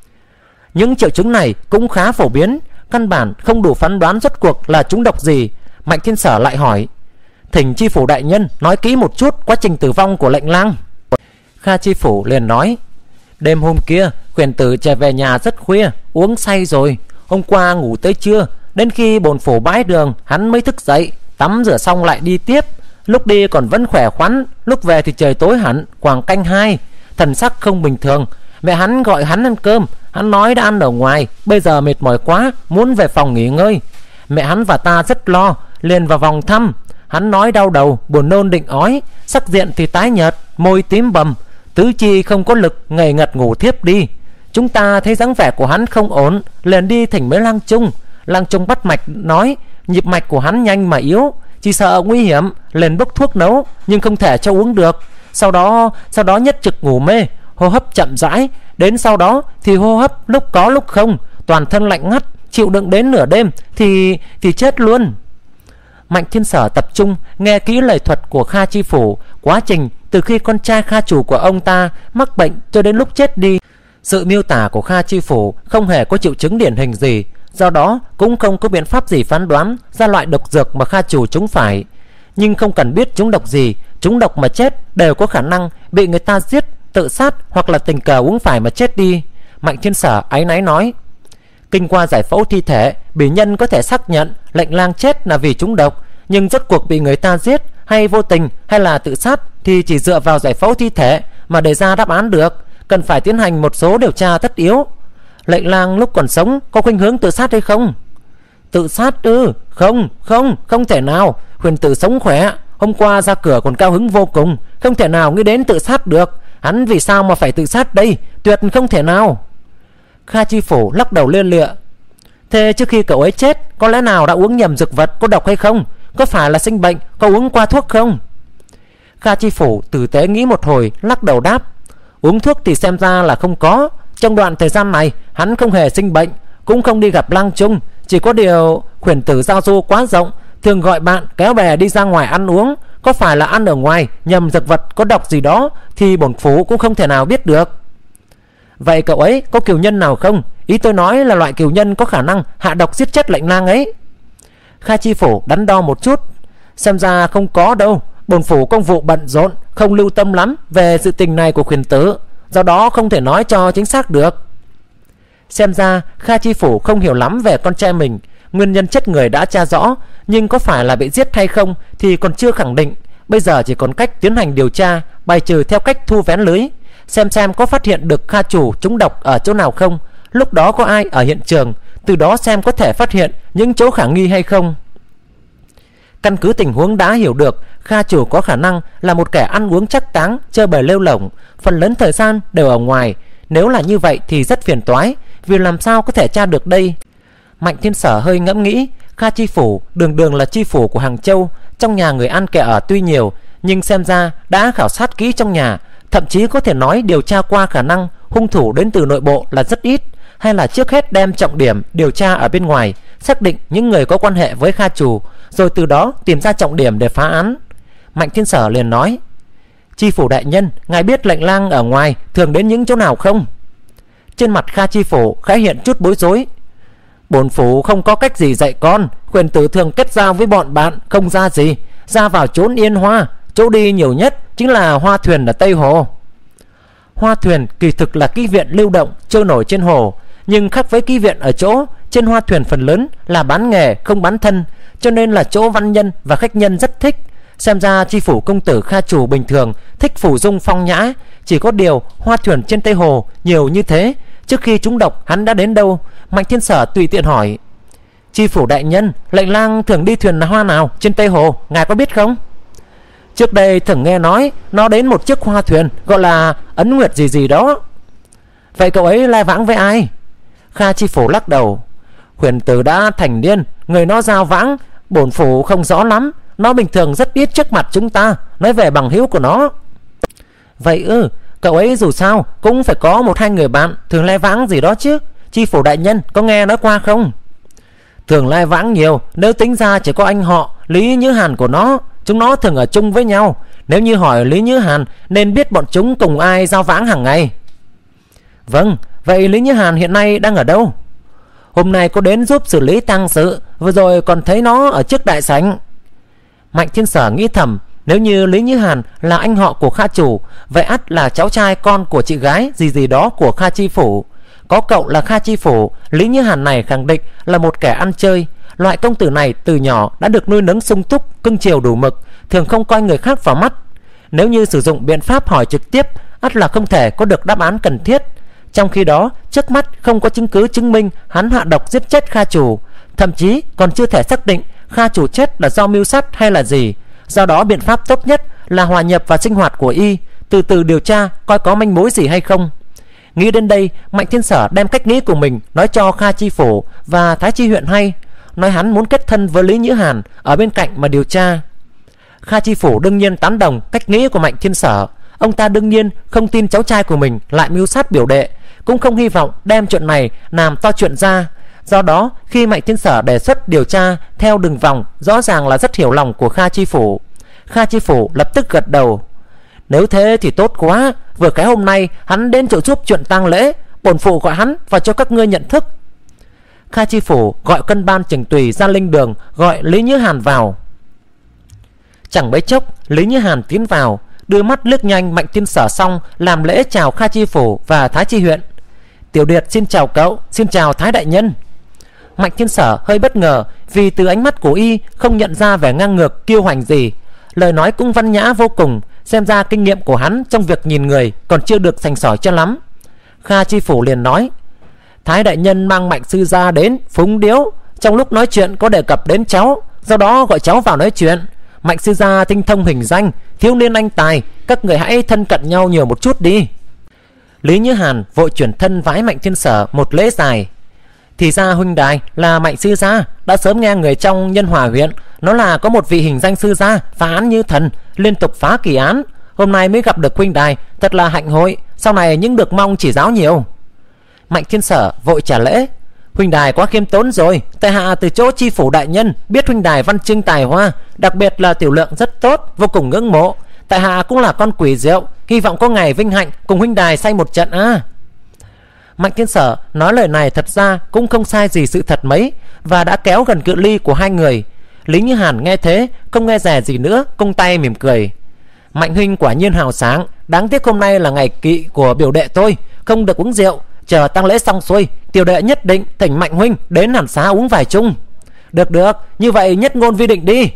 Những triệu chứng này cũng khá phổ biến, căn bản không đủ phán đoán rốt cuộc là chúng độc gì. Mạnh Thiên Sở lại hỏi: thỉnh Chi Phủ đại nhân nói kỹ một chút quá trình tử vong của lệnh lang. Kha Chi Phủ liền nói: đêm hôm kia Khuyển tử trở về nhà rất khuya, uống say rồi. Hôm qua ngủ tới trưa, đến khi bồn phủ bãi đường hắn mới thức dậy, tắm rửa xong lại đi tiếp. Lúc đi còn vẫn khỏe khoắn, lúc về thì trời tối hẳn, khoảng canh hai, thần sắc không bình thường. Mẹ hắn gọi hắn ăn cơm, hắn nói đã ăn ở ngoài, bây giờ mệt mỏi quá, muốn về phòng nghỉ ngơi. Mẹ hắn và ta rất lo, liền vào vòng thăm. Hắn nói đau đầu, buồn nôn định ói, sắc diện thì tái nhợt, môi tím bầm, tứ chi không có lực, ngây ngật ngủ thiếp đi. Chúng ta thấy dáng vẻ của hắn không ổn, liền đi thỉnh mấy lang trung. Lang trung bắt mạch nói nhịp mạch của hắn nhanh mà yếu, chỉ sợ nguy hiểm, liền bốc thuốc nấu nhưng không thể cho uống được. Sau đó sau đó nhất trực ngủ mê, hô hấp chậm rãi, đến sau đó thì hô hấp lúc có lúc không, toàn thân lạnh ngắt, chịu đựng đến nửa đêm thì thì chết luôn. Mạnh Thiên Sở tập trung nghe kỹ lời thuật của Kha Chi Phủ, quá trình từ khi con trai Kha chủ của ông ta mắc bệnh cho đến lúc chết đi. Sự miêu tả của Kha Chi Phủ không hề có triệu chứng điển hình gì, do đó cũng không có biện pháp gì phán đoán ra loại độc dược mà Kha chủ trúng phải. Nhưng không cần biết trúng độc gì, trúng độc mà chết đều có khả năng bị người ta giết, tự sát hoặc là tình cờ uống phải mà chết đi. Mạnh Thiên Sở áy náy nói: kinh qua giải phẫu thi thể, bỉ nhân có thể xác nhận lệnh lang chết là vì trúng độc, nhưng rốt cuộc bị người ta giết hay vô tình hay là tự sát thì chỉ dựa vào giải phẫu thi thể mà đề ra đáp án được, cần phải tiến hành một số điều tra tất yếu. Lệnh lang lúc còn sống có khuynh hướng tự sát hay không? Tự sát ư? Không, không, không thể nào. Huyền tử sống khỏe, hôm qua ra cửa còn cao hứng vô cùng, không thể nào nghĩ đến tự sát được. Hắn vì sao mà phải tự sát đây? Tuyệt không thể nào. Kha Chi Phủ lắc đầu lia lịa: thế trước khi cậu ấy chết có lẽ nào đã uống nhầm dược vật có độc hay không? Có phải là sinh bệnh, có uống qua thuốc không? Kha Chi Phủ tử tế nghĩ một hồi, lắc đầu đáp: uống thuốc thì xem ra là không có. Trong đoạn thời gian này hắn không hề sinh bệnh, cũng không đi gặp lang trung. Chỉ có điều Khuyển tử giao du quá rộng, thường gọi bạn kéo bè đi ra ngoài ăn uống. Có phải là ăn ở ngoài nhầm dược vật có độc gì đó thì bổn phủ cũng không thể nào biết được. Vậy cậu ấy có cừu nhân nào không? Ý tôi nói là loại cừu nhân có khả năng hạ độc giết chết lệnh lang ấy. Kha Chi Phủ đắn đo một chút: xem ra không có đâu. Bổn phủ công vụ bận rộn, không lưu tâm lắm về sự tình này của Khuyển tử, do đó không thể nói cho chính xác được. Xem ra Kha Chi Phủ không hiểu lắm về con trai mình. Nguyên nhân chết người đã tra rõ, nhưng có phải là bị giết hay không thì còn chưa khẳng định. Bây giờ chỉ còn cách tiến hành điều tra, bài trừ theo cách thu vén lưới, xem xem có phát hiện được Kha chủ trúng độc ở chỗ nào không, lúc đó có ai ở hiện trường, từ đó xem có thể phát hiện những chỗ khả nghi hay không. Căn cứ tình huống đã hiểu được, Kha chủ có khả năng là một kẻ ăn uống chắc táng, chơi bời lêu lổng, phần lớn thời gian đều ở ngoài. Nếu là như vậy thì rất phiền toái, vì làm sao có thể tra được đây? Mạnh Thiên Sở hơi ngẫm nghĩ, Kha Chi Phủ đường đường là chi phủ của Hàng Châu, trong nhà người ăn kẻ ở tuy nhiều, nhưng xem ra đã khảo sát kỹ trong nhà, thậm chí có thể nói điều tra qua khả năng hung thủ đến từ nội bộ là rất ít, hay là trước hết đem trọng điểm điều tra ở bên ngoài, xác định những người có quan hệ với Kha chủ, rồi từ đó tìm ra trọng điểm để phá án. Mạnh Thiên Sở liền nói: chi phủ đại nhân, ngài biết lệnh lang ở ngoài thường đến những chỗ nào không? Trên mặt Kha Chi Phủ khẽ hiện chút bối rối: bổn phủ không có cách gì dạy con. Khuyển tử thường kết giao với bọn bạn, không ra gì, ra vào trốn Yên Hoa, chỗ đi nhiều nhất chính là Hoa Thuyền ở Tây Hồ. Hoa Thuyền kỳ thực là ký viện lưu động trôi nổi trên hồ, nhưng khác với ký viện ở chỗ trên Hoa Thuyền phần lớn là bán nghề không bán thân, cho nên là chỗ văn nhân và khách nhân rất thích. Xem ra chi phủ công tử Kha chủ bình thường thích phủ dung phong nhã, chỉ có điều Hoa Thuyền trên Tây Hồ nhiều như thế, trước khi trúng độc hắn đã đến đâu? Mạnh Thiên Sở tùy tiện hỏi: chi phủ đại nhân, lệnh lang thường đi thuyền hoa nào trên Tây Hồ, ngài có biết không? Trước đây thường nghe nói nó đến một chiếc hoa thuyền gọi là Ấn Nguyệt gì gì đó. Vậy cậu ấy lai vãng với ai? Kha chi phủ lắc đầu. Huyền tử đã thành niên, người nó giao vãng bổn phủ không rõ lắm. Nó bình thường rất ít trước mặt chúng ta nói về bằng hữu của nó. Vậy ư? Cậu ấy dù sao cũng phải có một hai người bạn thường lai vãng gì đó chứ. Chi phủ đại nhân có nghe nói qua không? Thường lai vãng nhiều, nếu tính ra chỉ có anh họ Lý Nhữ Hàn của nó. Chúng nó thường ở chung với nhau. Nếu như hỏi Lý Nhữ Hàn nên biết bọn chúng cùng ai giao vãng hàng ngày. Vâng, vậy Lý Nhữ Hàn hiện nay đang ở đâu? Hôm nay có đến giúp xử lý tang sự, vừa rồi còn thấy nó ở trước đại sảnh. Mạnh Thiên Sở nghĩ thầm, nếu như Lý Nhữ Hàn là anh họ của Kha chủ, vậy ắt là cháu trai con của chị gái gì gì đó của Kha chi phủ. Có cậu là Kha chi phủ, Lý Nhữ Hàn này khẳng định là một kẻ ăn chơi. Loại công tử này từ nhỏ đã được nuôi nấng sung túc, cưng chiều đủ mực, thường không coi người khác vào mắt. Nếu như sử dụng biện pháp hỏi trực tiếp, ắt là không thể có được đáp án cần thiết. Trong khi đó, trước mắt không có chứng cứ chứng minh hắn hạ độc giết chết Kha chủ, thậm chí còn chưa thể xác định Kha chủ chết là do mưu sát hay là gì. Do đó biện pháp tốt nhất là hòa nhập vào sinh hoạt của y, từ từ điều tra coi có manh mối gì hay không. Nghĩ đến đây, Mạnh Thiên Sở đem cách nghĩ của mình nói cho Kha chi phủ và Thái chi huyện hay, nói hắn muốn kết thân với Lý Nhữ Hàn ở bên cạnh mà điều tra. Kha chi phủ đương nhiên tán đồng cách nghĩ của Mạnh Thiên Sở. Ông ta đương nhiên không tin cháu trai của mình lại mưu sát biểu đệ, cũng không hy vọng đem chuyện này làm to chuyện ra. Do đó khi Mạnh Thiên Sở đề xuất điều tra theo đường vòng, rõ ràng là rất hiểu lòng của Kha chi phủ. Kha chi phủ lập tức gật đầu. Nếu thế thì tốt quá. Vừa cái hôm nay hắn đến trợ giúp chuyện tang lễ, bổn phụ gọi hắn và cho các ngươi nhận thức. Kha chi phủ gọi cân ban Trình Tùy ra linh đường, gọi Lý Nhữ Hàn vào. Chẳng mấy chốc Lý Nhữ Hàn tiến vào, đưa mắt liếc nhanh Mạnh Thiên Sở xong làm lễ chào Kha chi phủ và Thái chi huyện. Tiểu Điệt xin chào cậu, xin chào Thái đại nhân. Mạnh Thiên Sở hơi bất ngờ vì từ ánh mắt của y không nhận ra vẻ ngang ngược kiêu hoành gì. Lời nói cũng văn nhã vô cùng, xem ra kinh nghiệm của hắn trong việc nhìn người còn chưa được sành sỏi cho lắm. Kha chi phủ liền nói, Thái đại nhân mang Mạnh sư gia đến phúng điếu, trong lúc nói chuyện có đề cập đến cháu, do đó gọi cháu vào nói chuyện. Mạnh sư gia tinh thông hình danh, thiếu niên anh tài, các người hãy thân cận nhau nhiều một chút đi. Lý Nhữ Hàn vội chuyển thân vái Mạnh Thiên Sở một lễ dài. Thì ra huynh đài là Mạnh sư gia, đã sớm nghe người trong Nhân Hòa huyện nói là có một vị hình danh sư gia phá án như thần, liên tục phá kỳ án. Hôm nay mới gặp được huynh đài, thật là hạnh hội, sau này những được mong chỉ giáo nhiều. Mạnh Thiên Sở vội trả lễ. Huynh đài quá khiêm tốn rồi, tại hạ từ chỗ chi phủ đại nhân biết huynh đài văn chương tài hoa, đặc biệt là tiểu lượng rất tốt, vô cùng ngưỡng mộ. Tại hạ cũng là con quỷ rượu, hy vọng có ngày vinh hạnh cùng huynh đài say một trận à. Mạnh Thiên Sở nói lời này thật ra cũng không sai gì sự thật mấy, và đã kéo gần cự ly của hai người. Lý Nhữ Hàn nghe thế không nghe dè gì nữa, cung tay mỉm cười. Mạnh huynh quả nhiên hào sáng, đáng tiếc hôm nay là ngày kỵ của biểu đệ tôi, không được uống rượu. Chờ tang lễ xong xuôi, tiểu đệ nhất định thỉnh Mạnh huynh đến hàn xá uống vài chung. Được được, như vậy nhất ngôn vi định đi.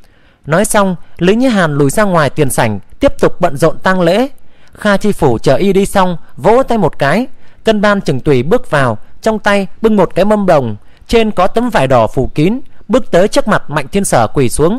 Nói xong, Lý Nhữ Hàn lùi ra ngoài tiền sảnh, tiếp tục bận rộn tang lễ. Kha chi phủ chờ y đi xong, vỗ tay một cái. Cân ban Trình Tùy bước vào, trong tay bưng một cái mâm đồng, trên có tấm vải đỏ phủ kín, bước tới trước mặt Mạnh Thiên Sở quỳ xuống.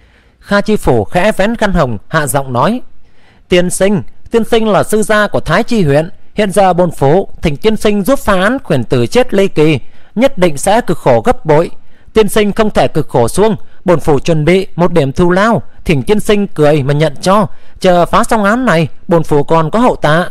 Kha chi phủ khẽ vén khăn hồng, hạ giọng nói, tiên sinh, tiên sinh là sư gia của Thái chi huyện, hiện giờ bổn phủ thỉnh tiên sinh giúp phá án khuyển tử chết ly kỳ, nhất định sẽ cực khổ gấp bội. Tiên sinh không thể cực khổ xuống, bổn phủ chuẩn bị một điểm thù lao, thỉnh tiên sinh cười mà nhận cho. Chờ phá xong án này, bổn phủ còn có hậu tạ.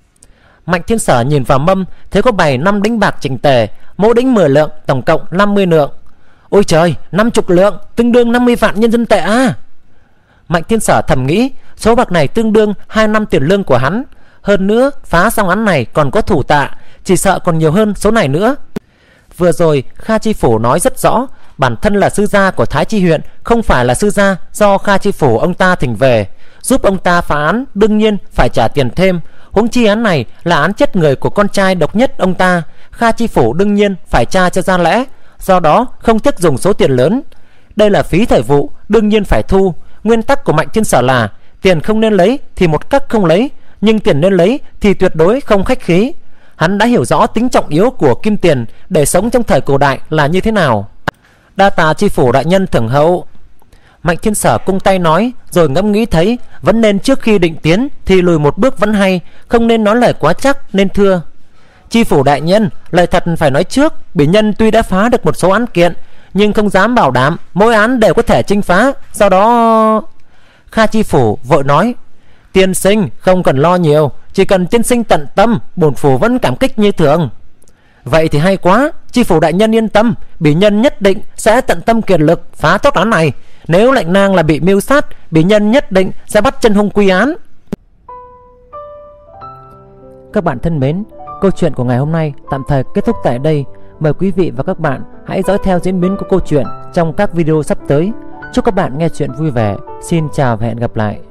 Mạnh Thiên Sở nhìn vào mâm, thấy có bày năm đĩnh bạc chỉnh tề, mỗi đĩnh mười lượng, tổng cộng năm mươi lượng. Ôi trời, năm chục lượng, tương đương năm mươi vạn nhân dân tệ à. Mạnh Thiên Sở thầm nghĩ, số bạc này tương đương hai năm tiền lương của hắn. Hơn nữa, phá xong án này còn có thủ tạ, chỉ sợ còn nhiều hơn số này nữa. Vừa rồi Kha chi phủ nói rất rõ, bản thân là sư gia của Thái chi huyện, không phải là sư gia do Kha chi phủ ông ta thỉnh về. Giúp ông ta phá án đương nhiên phải trả tiền thêm, huống chi án này là án chết người của con trai độc nhất ông ta, Kha chi phủ đương nhiên phải tra cho ra lẽ, do đó không tiếc dùng số tiền lớn. Đây là phí thời vụ, đương nhiên phải thu. Nguyên tắc của Mạnh Thiên Sở là tiền không nên lấy thì một cách không lấy, nhưng tiền nên lấy thì tuyệt đối không khách khí. Hắn đã hiểu rõ tính trọng yếu của kim tiền để sống trong thời cổ đại là như thế nào. Đa tạ chi phủ đại nhân thưởng hậu. Mạnh Thiên Sở cung tay nói, rồi ngẫm nghĩ thấy vẫn nên trước khi định tiến thì lùi một bước vẫn hay, không nên nói lời quá chắc, nên thưa: Chi phủ đại nhân, lời thật phải nói trước, bỉ nhân tuy đã phá được một số án kiện, nhưng không dám bảo đảm mỗi án đều có thể chinh phá. Do đó... Kha chi phủ vội nói: Tiên sinh không cần lo nhiều, chỉ cần tiên sinh tận tâm, bổn phủ vẫn cảm kích như thường. Vậy thì hay quá, chi phủ đại nhân yên tâm, bỉ nhân nhất định sẽ tận tâm kiệt lực phá tốt án này. Nếu lệnh nang là bị mưu sát, bỉ nhân nhất định sẽ bắt chân hung quy án. Các bạn thân mến, câu chuyện của ngày hôm nay tạm thời kết thúc tại đây. Mời quý vị và các bạn hãy dõi theo diễn biến của câu chuyện trong các video sắp tới. Chúc các bạn nghe chuyện vui vẻ. Xin chào và hẹn gặp lại.